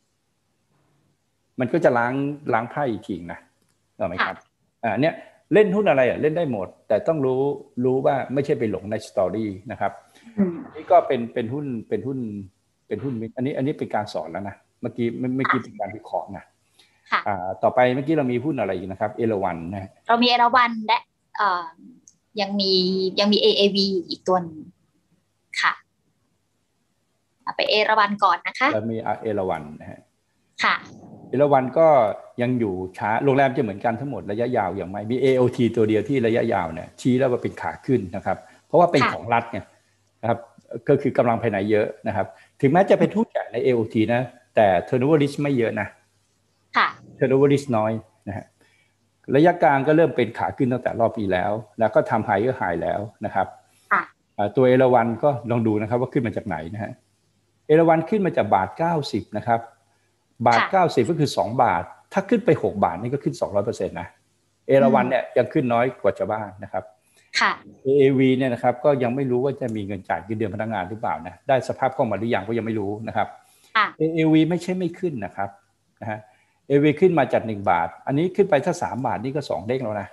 มันก็จะล้างล้างไพ่อีกทีนะถูกไหมครับอ่าเนี่ยเล่นหุ้นอะไรอ่ะเล่นได้หมดแต่ต้องรู้รู้ว่าไม่ใช่ไปหลงในสตอรี่นะครับนี่ก็เป็นเป็นหุ้นเป็นหุ้นเป็นหุ้นอันนี้อันนี้เป็นการสอนแล้วนะเมื่อกี้ไม่ไม่กี้เป็นการวิเคราะห์นะอ่าต่อไปเมื่อกี้เรามีหุ้นอะไรอีกนะครับเอราวัณนะเรามีเอราวัณและเอ่อยังมียังมี เอ เอ วี อีกตัวนึงค่ะไปเอราวัณก่อนนะคะเรามีเอราวัณนะฮะค่ะเอราวัณก็ยังอยู่ช้าโรงแรมจะเหมือนกันทั้งหมดระยะยาวอย่างไม่มี เอ โอ ที ตัวเดียวที่ระยะยาวเนี่ยชี้แล้วว่าเป็นขาขึ้นนะครับเพราะว่าเป็นของรัฐเนี่ยนะครับก็คือกำลังภายในเยอะนะครับถึงแม้จะเป็นหุ้นใหญ่ใน เอ โอ ที นะแต่ turnover risk ไม่เยอะนะค่ะ turnover risk น้อยนะฮะระยะกลางก็เริ่มเป็นขาขึ้นตั้งแต่รอบปีแล้วแล้วก็ทำ higher high แล้วนะครับตัวเอราวัณก็ลองดูนะครับว่าขึ้นมาจากไหนนะฮะเอราวัณขึ้นมาจากบาทเก้าสิบนะครับบาทเก้าสิบก็คือสองบาทถ้าขึ้นไปหกบาทนี่ก็ขึ้น สองร้อยเปอร์เซ็นต์ นะเอราวัณเนี่ยยังขึ้นน้อยกว่าชาวบ้านนะครับค่ะเอ เอ วี เนี่ยนะครับก็ยังไม่รู้ว่าจะมีเงินจ่ายเงินเดือนพนักงานหรือเปล่านะได้สภาพคล่องมาหรือยังก็ยังไม่รู้นะครับ เอ เอ วี ไม่ใช่ไม่ขึ้นนะครับนะฮะ เอ เอ วี ขึ้นมาจากหนึ่งบาทอันนี้ขึ้นไปถ้าสามบาทนี่ก็สองเด้งแล้วนะ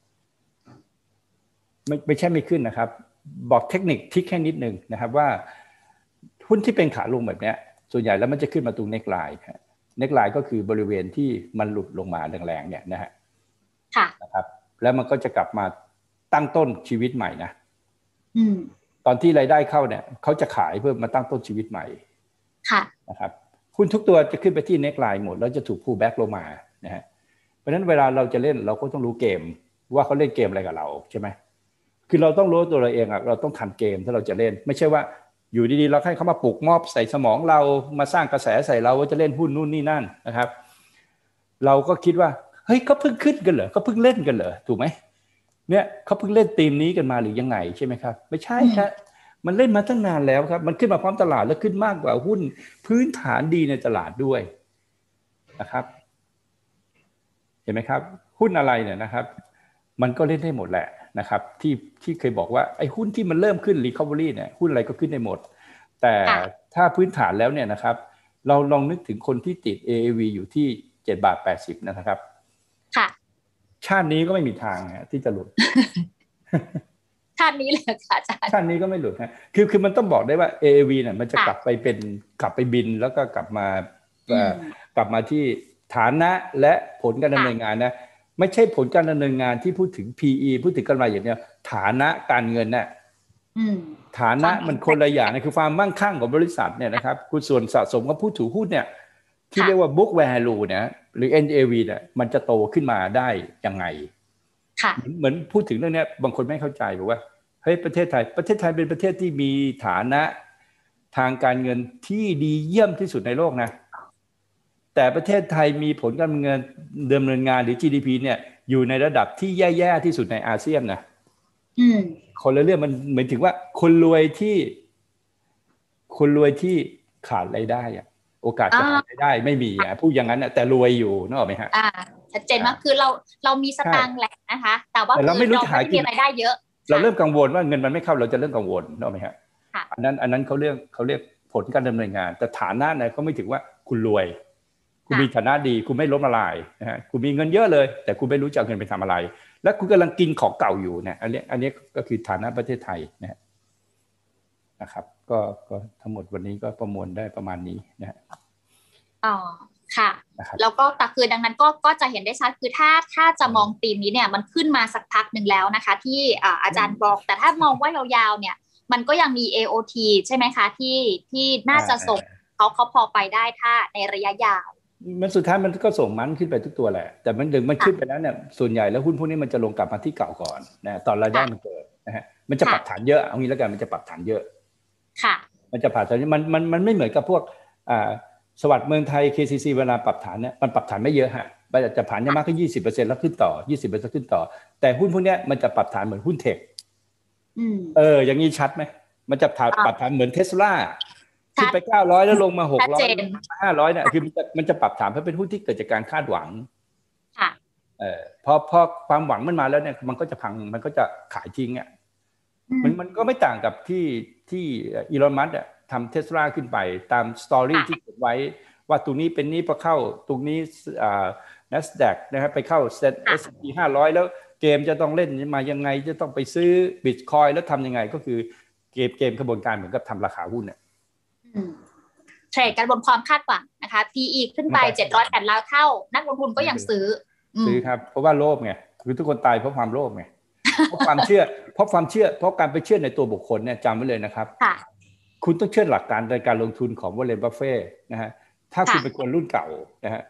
ไม่ไม่ใช่ไม่ขึ้นนะครับบอกเทคนิคทิกแค่นิดนึงนะครับว่าหุ้นที่เป็นขาลงแบบนี้ส่วนใหญ่แล้วมันจะขึ้นมาตรงเน็กไลน์เน็กไลน์ก็คือบริเวณที่มันหลุดลงมาแรงๆเนี่ยนะฮะค่ะนะครับแล้วมันก็จะกลับมาตั้งต้นชีวิตใหม่นะอืมตอนที่รายได้เข้าเนี่ยเขาจะขายเพื่อมาตั้งต้นชีวิตใหม่ค่ะนะครับหุ้นทุกตัวจะขึ้นไปที่เน็กไลน์หมดแล้วจะถูกพูลแบ็กลงมานะฮะเพราะฉะนั้นเวลาเราจะเล่นเราก็ต้องรู้เกมว่าเขาเล่นเกมอะไรกับเราใช่ไหมคือเราต้องรู้ตัวเราเองอ่ะเราต้องทันเกมถ้าเราจะเล่นไม่ใช่ว่าอยู่ดีๆเราให้เขามาปลุกมอบใส่สมองเรามาสร้างกระแสใส่เราว่าจะเล่นหุ้นนู่นนี่นั่นนะครับเราก็คิดว่าเฮ้ยเขาเพิ่งขึ้นกันเหรอเขาเพิ่งเล่นกันเหรอถูกไหมเนี่ยเขาเพิ่งเล่นธีมนี้กันมาหรือยังไงใช่ไหมครับไม่ใช่ครับมันเล่นมาตั้งนานแล้วครับมันขึ้นมาพร้อมตลาดแล้วขึ้นมากกว่าหุ้นพื้นฐานดีในตลาดด้วยนะครับเห็นไหมครับหุ้นอะไรเนี่ยนะครับมันก็เล่นได้หมดแหละนะครับที่ที่เคยบอกว่าไอ้หุ้นที่มันเริ่มขึ้น recovery เนี่ยหุ้นอะไรก็ขึ้นได้หมดแต่ถ้าพื้นฐานแล้วเนี่ยนะครับเราลองนึกถึงคนที่ติด เอ เอ วี อยู่ที่เจ็ดบาทแปดสิบนะครับค่ะชาตินี้ก็ไม่มีทางนะที่จะหลุดชาตินี้เลยค่ะอาจารย์ชาตินี้ก็ไม่หลุดนะคือคือมันต้องบอกได้ว่า เอ เอ วี เนี่ยมันจะกลับไปเป็นกลับไปบินแล้วก็กลับมากลับมาที่ฐานะและผลการดำเนินงานนะไม่ใช่ผลการดำเนินงานที่พูดถึง พี อี พูดถึงกำไรอย่างเนี้ยฐานะการเงินน่ะฐานะมันคนละอย่างนะคือความมั่งคั่งของบริษัทเนี่ยนะครับคุณส่วนสะสมของผู้ถือหุ้นเนี่ยที่เรียกว่า book value เนี่ยหรือ เอ็น เอ วี เนี่ยมันจะโตขึ้นมาได้ยังไงเหมือนพูดถึงเรื่องนี้บางคนไม่เข้าใจบอกว่าเฮ้ยประเทศไทยประเทศไทยเป็นประเทศที่มีฐานะทางการเงินที่ดีเยี่ยมที่สุดในโลกนะแต่ประเทศไทยมีผลการเงินดำเนินงานหรือ จี ดี พี เนี่ยอยู่ในระดับที่แย่ๆที่สุดในอาเซียนนะคนละเรื่องมันเหมือนถึงว่าคนรวยที่คนรวยที่ขาดรายได้อะโอกาสจะหารายได้ไม่มีอ่ะพูดอย่างนั้นแต่รวยอยู่นึกออกไหมฮะอ่าชัดเจนมากคือเราเรามีสตางค์แหละนะคะแต่ว่าเราไม่รู้จะหากินรายได้เยอะเราเริ่มกังวลว่าเงินมันไม่เข้าเราจะเริ่มกังวลนึกออกไหมฮะอันนั้นอันนั้นเขาเรียกเขาเรียกผลการดำเนินงานแต่ฐานะเนี่ยเขาไม่ถึงว่าคุณรวยคุณมีฐานะดีคุณไม่ล้มละลายนะฮะคุณมีเงินเยอะเลยแต่คุณไม่รู้จะเอาเงินไปทำอะไรและคุณกำลังกินของเก่าอยู่เนี่ยอันนี้อันนี้ก็คือฐานะประเทศไทยนะนะครับก็ก็ทั้งหมดวันนี้ก็ประมวลได้ประมาณนี้นะฮะอ๋อค่ะแล้วก็แต่คือดังนั้นก็ก็จะเห็นได้ชัดคือถ้าถ้าจะมองธีมนี้เนี่ยมันขึ้นมาสักพักหนึ่งแล้วนะคะที่อาจารย์บอกแต่ถ้ามองว่ายาวๆเนี่ยมันก็ยังมี เอ โอ ที ใช่ไหมคะที่ที่น่าจะส่งเขาเขาพอไปได้ถ้าในระยะยาวมันสุดท้ายมันก็ส่งมันขึ้นไปทุกตัวแหละแต่มันดึงมันขึ้นไปแล้วเนี่ยส่วนใหญ่แล้วหุ้นพวกนี้มันจะลงกลับมาที่เก่าก่อนนะตอนรายได้มันเกิดนะฮะมันจะปรับฐานเยอะเอางี้แล้วกันมันจะปรับฐานเยอะค่ะมันจะปรับฐานมันมันมันไม่เหมือนกับพวกอ่าสวัสดิ์เมืองไทย เค ซี ซี เวลาปรับฐานเนี่ยมันปรับฐานไม่เยอะฮะมันจะผ่านยามากแค่ ยี่สิบเปอร์เซ็นต์ แล้วขึ้นต่อ ยี่สิบเปอร์เซ็นต์ ขึ้นต่อแต่หุ้นพวกนี้มันจะปรับฐานเหมือนหุ้นเทคเอออย่างนี้ชัดไหมมันจะปรับฐานเหมือน Teslaขึ้นไปเก้าร้อยแล้วลงมาหกร้อยห้าร้อยเนี่ยคือมันจะมันจะปรับฐานเพราะเป็นหุ้นที่เกิดจากการคาดหวังค่ะเออพอพอความหวังมันมาแล้วเนี่ยมันก็จะพังมันก็จะขายทิ้งอ่ะมันมันก็ไม่ต่างกับที่ที่อีลอนมัสก์อ่ะทำเทสลาขึ้นไปตามสตอรี่ที่เก็บไว้ว่าตรงนี้เป็นนี้พอเข้าตรงนี้อ่า NASDAQ นะครับไปเข้า เอส แอนด์ พี ห้าร้อยแล้วเกมจะต้องเล่นมายังไงจะต้องไปซื้อ Bitcoin แล้วทำยังไงก็คือเกมเกมกระบวนการเหมือนกับทำราคาหุ้นเนี่ยเทรดกันบนความคาดหวังนะคะ พี อี ขึ้นไปเจ็ดร้อยแปดร้อยเท่านักลงทุนก็ยังซื้อซื้อครับเพราะว่าโลภไงคือทุกคนตายเพราะความโลภไงเพราะความเชื่อเพราะความเชื่อเพราะการไปเชื่อในตัวบุคคลเนี่ยจำไว้เลยนะครับคุณต้องเชื่อหลักการในการลงทุนของวอร์เรน บัฟเฟ่ต์นะฮะถ้าคุณเป็นคนรุ่นเก่านะฮะ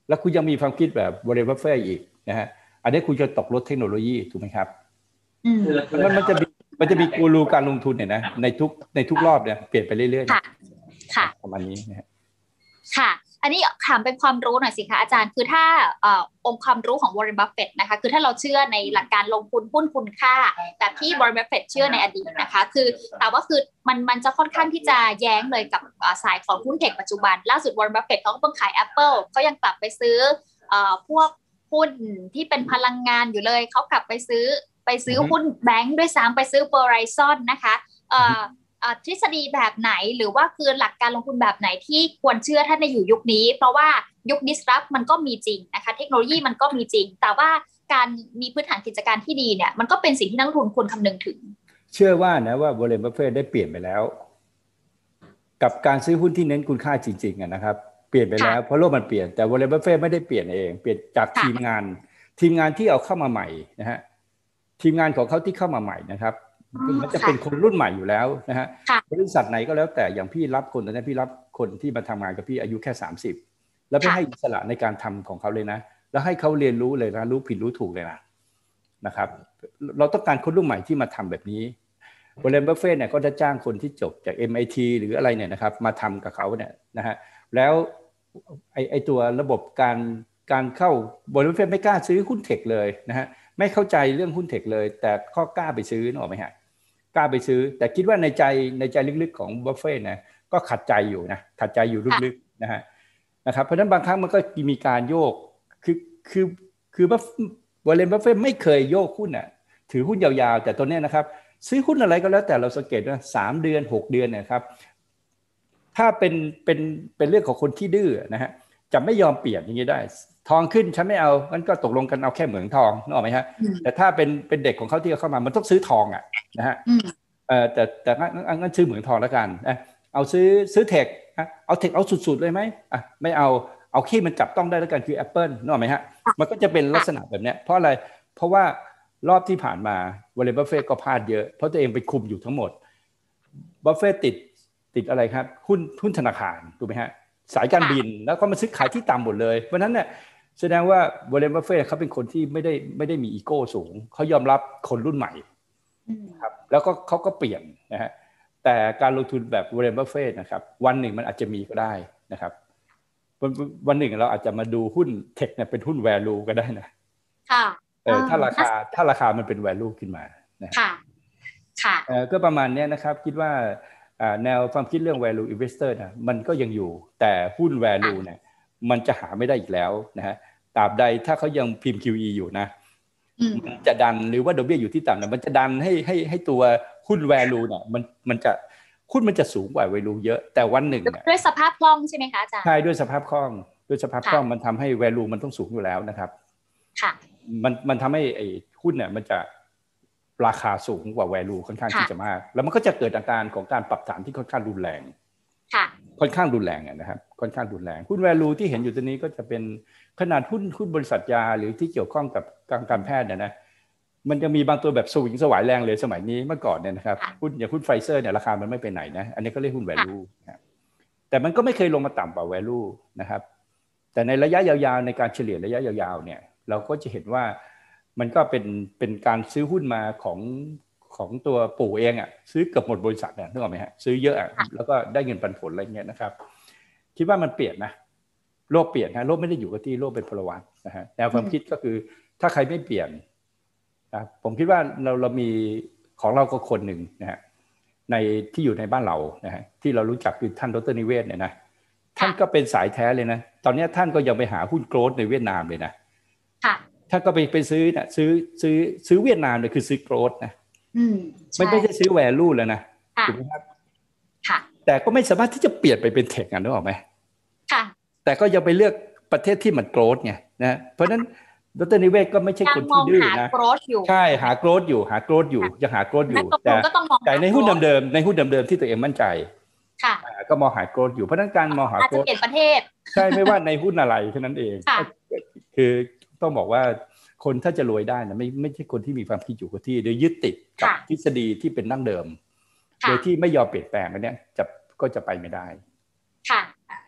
แล้วคุณยังมีความคิดแบบวอร์เรน บัฟเฟตต์อีกนะฮะอันนี้คุณจะตกรถเทคโนโลยีถูกไหมครับมันมันจะมีมันจะมีกูรูการลงทุนเนี่ยนะในทุกในทุกรอบเนี่ยเปลี่ยนไปเรื่อยๆค่ะค่ะประมาณนี้นะฮะค่ะอันนี้ถามเป็นความรู้หน่อยสิคะอาจารย์คือถ้าองค์ความรู้ของวอร์เรน บัฟเฟตต์นะคะคือถ้าเราเชื่อในหลักการลงทุนหุ้นคุณค่าแบบที่วอร์เรน บัฟเฟตต์เชื่อในอดีตนะคะคือแต่ว่าคือมันมันจะค่อนข้างที่จะแย้งเลยกับสายของหุ้นเทคปัจจุบันล่าสุดวอร์เรน บัฟเฟตต์เขาก็เพิ่งขาย Apple เขายังกลับไปซื้อพวกหุ้นที่เป็นพลังงานอยู่เลยเขากลับไปซื้อไปซื้อหุ้นแบงค์ด้วยซ้ำไปซื้อ Verizon นะคะทฤษฎีแบบไหนหรือว่าคือหลักการลงทุนแบบไหนที่ควรเชื่อถ้าในอยู่ยุคนี้เพราะว่ายุค disrupt มันก็มีจริงนะคะเทคโนโลยีมันก็มีจริงแต่ว่าการมีพื้นฐานกิจการที่ดีเนี่ยมันก็เป็นสิ่งที่นักลงทุนควรคำนึงถึงเชื่อว่านะว่าวอร์เรน บัฟเฟตต์ได้เปลี่ยนไปแล้วกับการซื้อหุ้นที่เน้นคุณค่าจริงๆนะครับเปลี่ยนไปแล้วเพราะโลกมันเปลี่ยนแต่วอร์เรน บัฟเฟตต์ไม่ได้เปลี่ยนเองเปลี่ยนจากทีมงานทีมงานที่เอาเข้ามาใหม่นะฮะทีมงานของเขาที่เข้ามาใหม่นะครับมันจะเป็นคนรุ่นใหม่อยู่แล้วนะฮะบริษัทไหนก็แล้วแต่อย่างพี่รับคนตอนนี้พี่รับคนที่มาทำงานกับพี่อายุแค่สามสิบแล้วพี่ให้อิสระในการทำของเขาเลยนะแล้วให้เขาเรียนรู้เลยนะรู้ผิดรู้ถูกเลยนะนะครับเราต้องการคนรุ่นใหม่ที่มาทำแบบนี้วอร์เรน บัฟเฟตต์เนี่ยก็จะจ้างคนที่จบจาก เอ็ม ไอ ที หรืออะไรเนี่ยนะครับมาทำกับเขาเนี่ยนะฮะแล้วไอไอตัวระบบการการเข้าวอร์เรน บัฟเฟตต์ไม่กล้าซื้อหุ้นเทคเลยนะฮะไม่เข้าใจเรื่องหุ้นเทคเลยแต่ก็กล้าไปซื้อนึกออกไหมฮะกล้าไปซื้อแต่คิดว่าในใจในใจลึกๆของบัฟเฟตต์นะก็ขัดใจอยู่นะขัดใจอยู่ลึกๆนะฮะนะครับเพราะฉะนั้นบางครั้งมันก็มีการโยกคือคือคือวอร์เรน บัฟเฟตต์ไม่เคยโยกหุ้นอ่ะถือหุ้นยาวๆแต่ตัวเนี้ยนะครับซื้อหุ้นอะไรก็แล้วแต่เราสังเกตว่าสามเดือนหกเดือนเนี่ยครับถ้าเป็นเป็นเป็นเรื่องของคนที่ดื้อนะฮะจะไม่ยอมเปลี่ยนอย่างนี้ได้ทองขึ้นฉันไม่เอางั้นก็ตกลงกันเอาแค่เหมืองทองนึกออกไหมฮะแต่ถ้าเป็นเป็นเด็กของเขาที่เข้ามามันต้องซื้อทองอ่ะนะฮะเออแต่แต่งั้นซื้อเหมืองทองแล้วกันนะเอาซื้อซื้อเทคเอาเทคเอาสุดๆเลยไหมอ่ะไม่เอาเอาที่มันจับต้องได้แล้วกันคือ Apple นึกออกไหมฮะมันก็จะเป็นลักษณะแบบนี้เพราะอะไรเพราะว่ารอบที่ผ่านมาวอร์เรน บัฟเฟตต์ก็พลาดเยอะเพราะตัวเองไปคุมอยู่ทั้งหมดบัฟเฟตต์ติดติดอะไรครับหุ้นหุ้นธนาคารถูกไหมฮะสายการบินแล้วก็มาซื้อขายที่ต่ำหมดเลยเพราะนั้นเนี่ยแสดงว่าวอร์เรน บัฟเฟตต์เขาเป็นคนที่ไม่ได้ไม่ได้มีอีโก้สูงเขายอมรับคนรุ่นใหม่ครับแล้วก็เขาก็เปลี่ยนนะฮะแต่การลงทุนแบบวอร์เรน บัฟเฟตต์นะครับวันหนึ่งมันอาจจะมีก็ได้นะครับวันหนึ่งเราอาจจะมาดูหุ้นเทคเนี่ยเป็นหุ้น value ก็ได้นะค่ะเออถ้าราคาถ้าราคามันเป็น value ขึ้นมานะค่ะค่ะเออก็ประมาณนี้นะครับคิดว่าแนวความคิดเรื่อง value investor นะมันก็ยังอยู่แต่หุ้น value เนี่ยมันจะหาไม่ได้อีกแล้วนะฮะตราบใดถ้าเขายังพิมพ์ คิว อี อยู่นะมันจะดันหรือว่าดอกเบี้ยอยู่ที่ต่ำเนี่ยมันจะดันให้ให้ให้ตัวหุ้น value เนี่ยมันมันจะหุ้นมันจะสูงกว่า value เยอะแต่วันหนึ่งด้วยสภาพคล่องใช่ไหมคะอาจารย์ใช่ด้วยสภาพคล่องด้วยสภาพคล่องมันทำให้ value มันต้องสูงอยู่แล้วนะครับค่ะมันมันทำให้ไอ้หุ้นเนี่ยมันจะราคาสูงกว่า value ค่อนข้างที่จะมากแล้วมันก็จะเกิดอาการของการปรับฐานที่ค่อนข้างรุนแรงค่ะค่อนข้างรุนแรงนะครับค่อนข้างรุนแรงหุ้น value ที่เห็นอยู่ตัวนี้ก็จะเป็นขนาดหุ้นหุ้นบริษัทยาหรือที่เกี่ยวข้องกับการการแพทย์เนี่ยนะมันจะมีบางตัวแบบสวิงสวายแรงเลยสมัยนี้เมื่อก่อนเนี่ยนะครับหุ้นอย่างหุ้นไฟเซอร์เนี่ยราคามันไม่ไปไหนนะอันนี้ก็เรียกหุ้น value นะแต่มันก็ไม่เคยลงมาต่ำกว่า value นะครับแต่ในระยะยาวๆในการเฉลี่ยระยะยาวๆเนี่ยเราก็จะเห็นว่ามันก็เป็นเป็นการซื้อหุ้นมาของของตัวปู่เองอ่ะซื้อเกือบหมดบริษัทเนี่ยนึกออกไหมฮะซื้อเยอะอ่ะแล้วก็ได้เงินปันผลอะไรเงี้ยนะครับคิดว่ามันเปลี่ยนนะโลกเปลี่ยนฮะโลกไม่ได้อยู่กับที่โลกเป็นพลวัตนะฮะแนวความคิดก็คือถ้าใครไม่เปลี่ยนนะผมคิดว่าเราเรามีของเราก็คนหนึ่งนะฮะในที่อยู่ในบ้านเรานะฮะที่เรารู้จักคือท่านดร.นิเวศเนี่ยนะท่านก็เป็นสายแท้เลยนะตอนนี้ท่านก็ยังไปหาหุ้นโกลด์ในเวียดนามเลยนะท่านก็ไปไปซื้อนะซื้อซื้อซื้อเวียดนามเลยคือซื้อโกลด์นะไม่ไม่ใช่ซื้อแวลูแล้วนะถูกไหมครับแต่ก็ไม่สามารถที่จะเปลี่ยนไปเป็นเทคกันนึกออกไหมแต่ก็ยังไปเลือกประเทศที่มันโกรธไงนะเพราะฉะนั้นดร.นิเวศก็ไม่ใช่คนที่ดื้อนะใช่หาโกรธอยู่หาโกรธอยู่ยังหาโกรธอยู่แต่แต่ในหุ้นเดิมๆในหุ้นเดิมๆที่ตัวเองมั่นใจก็มองหาโกรธอยู่เพราะฉะนั้นการมองหาโกรธอาจจะเปลี่ยนประเทศใช่ไม่ว่าในหุ้นอะไรแค่นั้นเองคือต้องบอกว่าคนถ้าจะรวยได้นะไม่ไม่ใช่คนที่มีความคิดอยู่กับที่โดยยึดติดกับทฤษฎีที่เป็นดั้งเดิมโดยที่ไม่ยอมเปลี่ยนแปลงอันนี้จะก็จะไปไม่ได้ค่ะ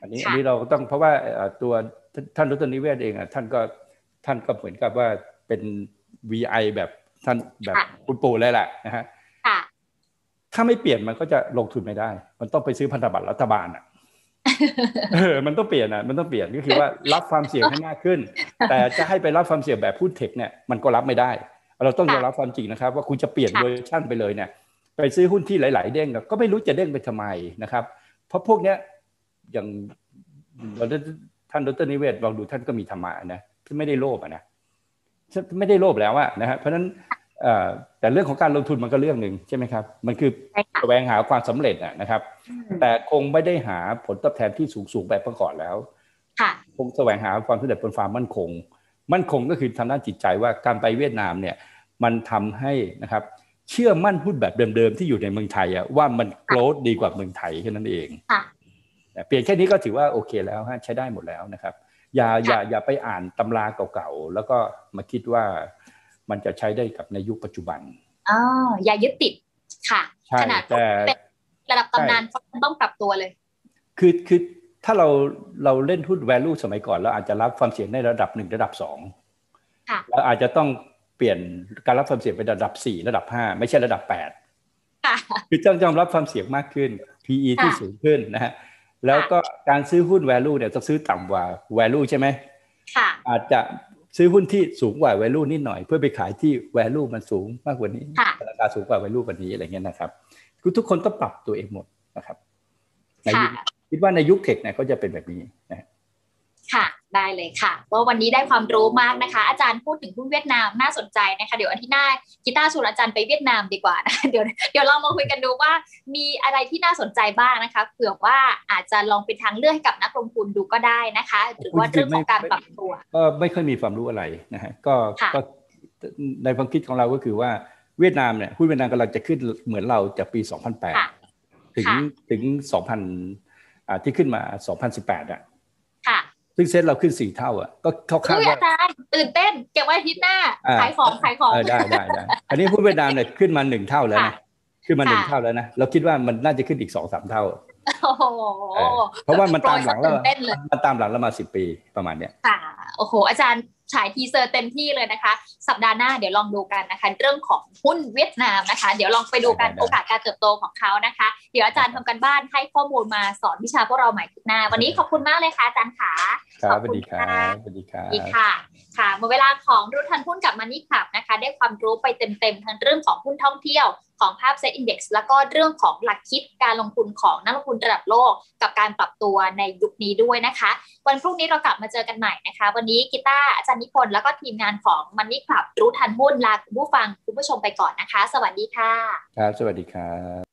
อันนี้อันนี้เราต้องเพราะว่าตัวท่านดร.นิเวศเองอ่ะท่านก็ท่านก็เหมือนกับว่าเป็น วี ไอ แบบท่านแบบคุณปู่เลยแหละนะฮะถ้าไม่เปลี่ยนมันก็จะลงทุนไม่ได้มันต้องไปซื้อพันธบัตรรัฐบาลอ่ะเออมันต้องเปลี่ยนอ่ะมันต้องเปลี่ยนก็คือว่ารับความเสี่ยงให้มากขึ้นแต่จะให้ไปรับความเสี่ยงแบบหุ้นเทคเนี่ยมันก็รับไม่ได้เราต้องยอมรับความจริงนะครับว่าคุณจะเปลี่ยนเวอร์ชั่นไปเลยเนี่ยไปซื้อหุ้นที่หลายๆเด้งก็ไม่รู้จะเด้งไปทำไมนะครับเพราะพวกเนี้ยอย่างท่านดร.นิเวศลองดูท่านก็มีธรรมะนะที่ไม่ได้โลภอ่ะนะไม่ได้โลภแล้วอะนะฮะเพราะฉะนั้นแต่เรื่องของการลงทุนมันก็เรื่องหนึ่งใช่ไหมครับมันคือแสวงหาความสำเร็จนะครับแต่คงไม่ได้หาผลตอบแทนที่สูงสูงแบบเมื่อก่อนแล้วคงแสวงหาความสำเร็จบนความมั่นคงมั่นคงก็คือทางด้านจิตใจว่าการไปเวียดนามเนี่ยมันทำให้นะครับเชื่อมั่นหุ้นแบบเดิมๆที่อยู่ในเมืองไทยอะว่ามันโกรธดีกว่าเมืองไทยแค่นั้นเองเปลี่ยนแค่นี้ก็ถือว่าโอเคแล้วฮะใช้ได้หมดแล้วนะครับอย่าอย่าอย่าไปอ่านตำราเก่าๆแล้วก็มาคิดว่ามันจะใช้ได้กับในยุคปัจจุบันอ๋ออย่ายึดติดค่ะขนาดแต่ระดับตำนานต้องปรับตัวเลยคือคือถ้าเราเราเล่นหุ้น value สมัยก่อนเราอาจจะรับความเสี่ยงในระดับหนึ่งระดับสองเราอาจจะต้องเปลี่ยนการรับความเสี่ยงเป็นระดับสี่ระดับห้าไม่ใช่ระดับแปดคือต้องยอมรับความเสี่ยงมากขึ้น พี อี ที่สูงขึ้นนะฮะแล้วก็การซื้อหุ้น value เนี่ยต้องซื้อต่ำกว่า value ใช่ไหมค่ะอาจจะซื้อหุ้นที่สูงกว่า value นิดหน่อยเพื่อไปขายที่ value มันสูงมากกว่านี้ราคาสูงกว่า value กว่านี้อะไรเงี้ยนะครับคือทุกคนต้องปรับตัวเองหมดนะครับในยุคคิดว่าในยุคเทคเนี่ยก็จะเป็นแบบนี้นะค่ะได้เลยค่ะว่าวันนี้ได้ความรู้มากนะคะอาจารย์พูดถึงหุ้นเวียดนามน่าสนใจนะคะเดี๋ยวอาทิตย์หน้ากีตาร์ชวนอาจารย์ไปเวียดนามดีกว่านะเดี๋ยวเดี๋ยวเรามาคุยกันดูว่ามีอะไรที่น่าสนใจบ้างนะคะเผื่อว่าอาจจะลองเป็นทางเลือกให้กับนักลงทุนดูก็ได้นะคะหรือว่าเรื่องของการปรับตัวก็ไม่ค่อยมีความรู้อะไรนะฮะก็ก็ในความคิดของเราก็คือว่าเวียดนามเนี่ยหุ้นเวียดนามกำลังจะขึ้นเหมือนเราจากปีสองพันแปดถึงถึงสองพันอ่าที่ขึ้นมาสองพันสิบแปดอ่ะค่ะซึ่งเซ็ตเราขึ้นสี่เท่าอ่ะก็เขาคาดว่าอาจารย์ตื่นเต้นเก็บไว้อาทิตย์หน้าขายของขายของได้ได้ได้อันนี้หุ้นเวียดนามเนี่ยขึ้นมาหนึ่งเท่าแล้วนะขึ้นมาหนึ่งเท่าแล้วนะเราคิดว่ามันน่าจะขึ้นอีกสองสามเท่าเพราะว่ามันตามหลังแล้วมันตามหลังแล้วมาสิบปีประมาณเนี้ยค่ะโอ้โหอาจารย์ฉายทีเซอร์เต็มที่เลยนะคะสัปดาห์หน้าเดี๋ยวลองดูกันนะคะเรื่องของหุ้นเวียดนามนะคะเดี๋ยวลองไปดูกันโอกาสการเติบโตของเขานะคะเดี๋ยวอาจารย์ทำกันบ้านให้ข้อมูลมาสอนวิชาพวกเราใหม่ทุกหน้าวันนี้ขอบคุณมากเลยค่ะอาจารย์ขาครับสวัสดีครับสวัสดีครับดีค่ะค่ะหมดเวลาของรู้ทันหุ้นกับ Money Club นะคะได้ความรู้ไปเต็มๆทั้งเรื่องของหุ้นท่องเที่ยวของภาพ Set Index แล้วก็เรื่องของหลักคิดการลงทุนของนักลงทุนระดับโลกกับการปรับตัวในยุคนี้ด้วยนะคะวันพรุ่งนี้เรากลับมาเจอกันใหม่นะคะวันนี้กีตาร์อาจารย์นิพนธ์แล้วก็ทีมงานของ Money Club รู้ทันหุ้นลาคุณผู้ฟังคุณผู้ชมไปก่อนนะคะสวัสดีค่ะครับสวัสดีครับ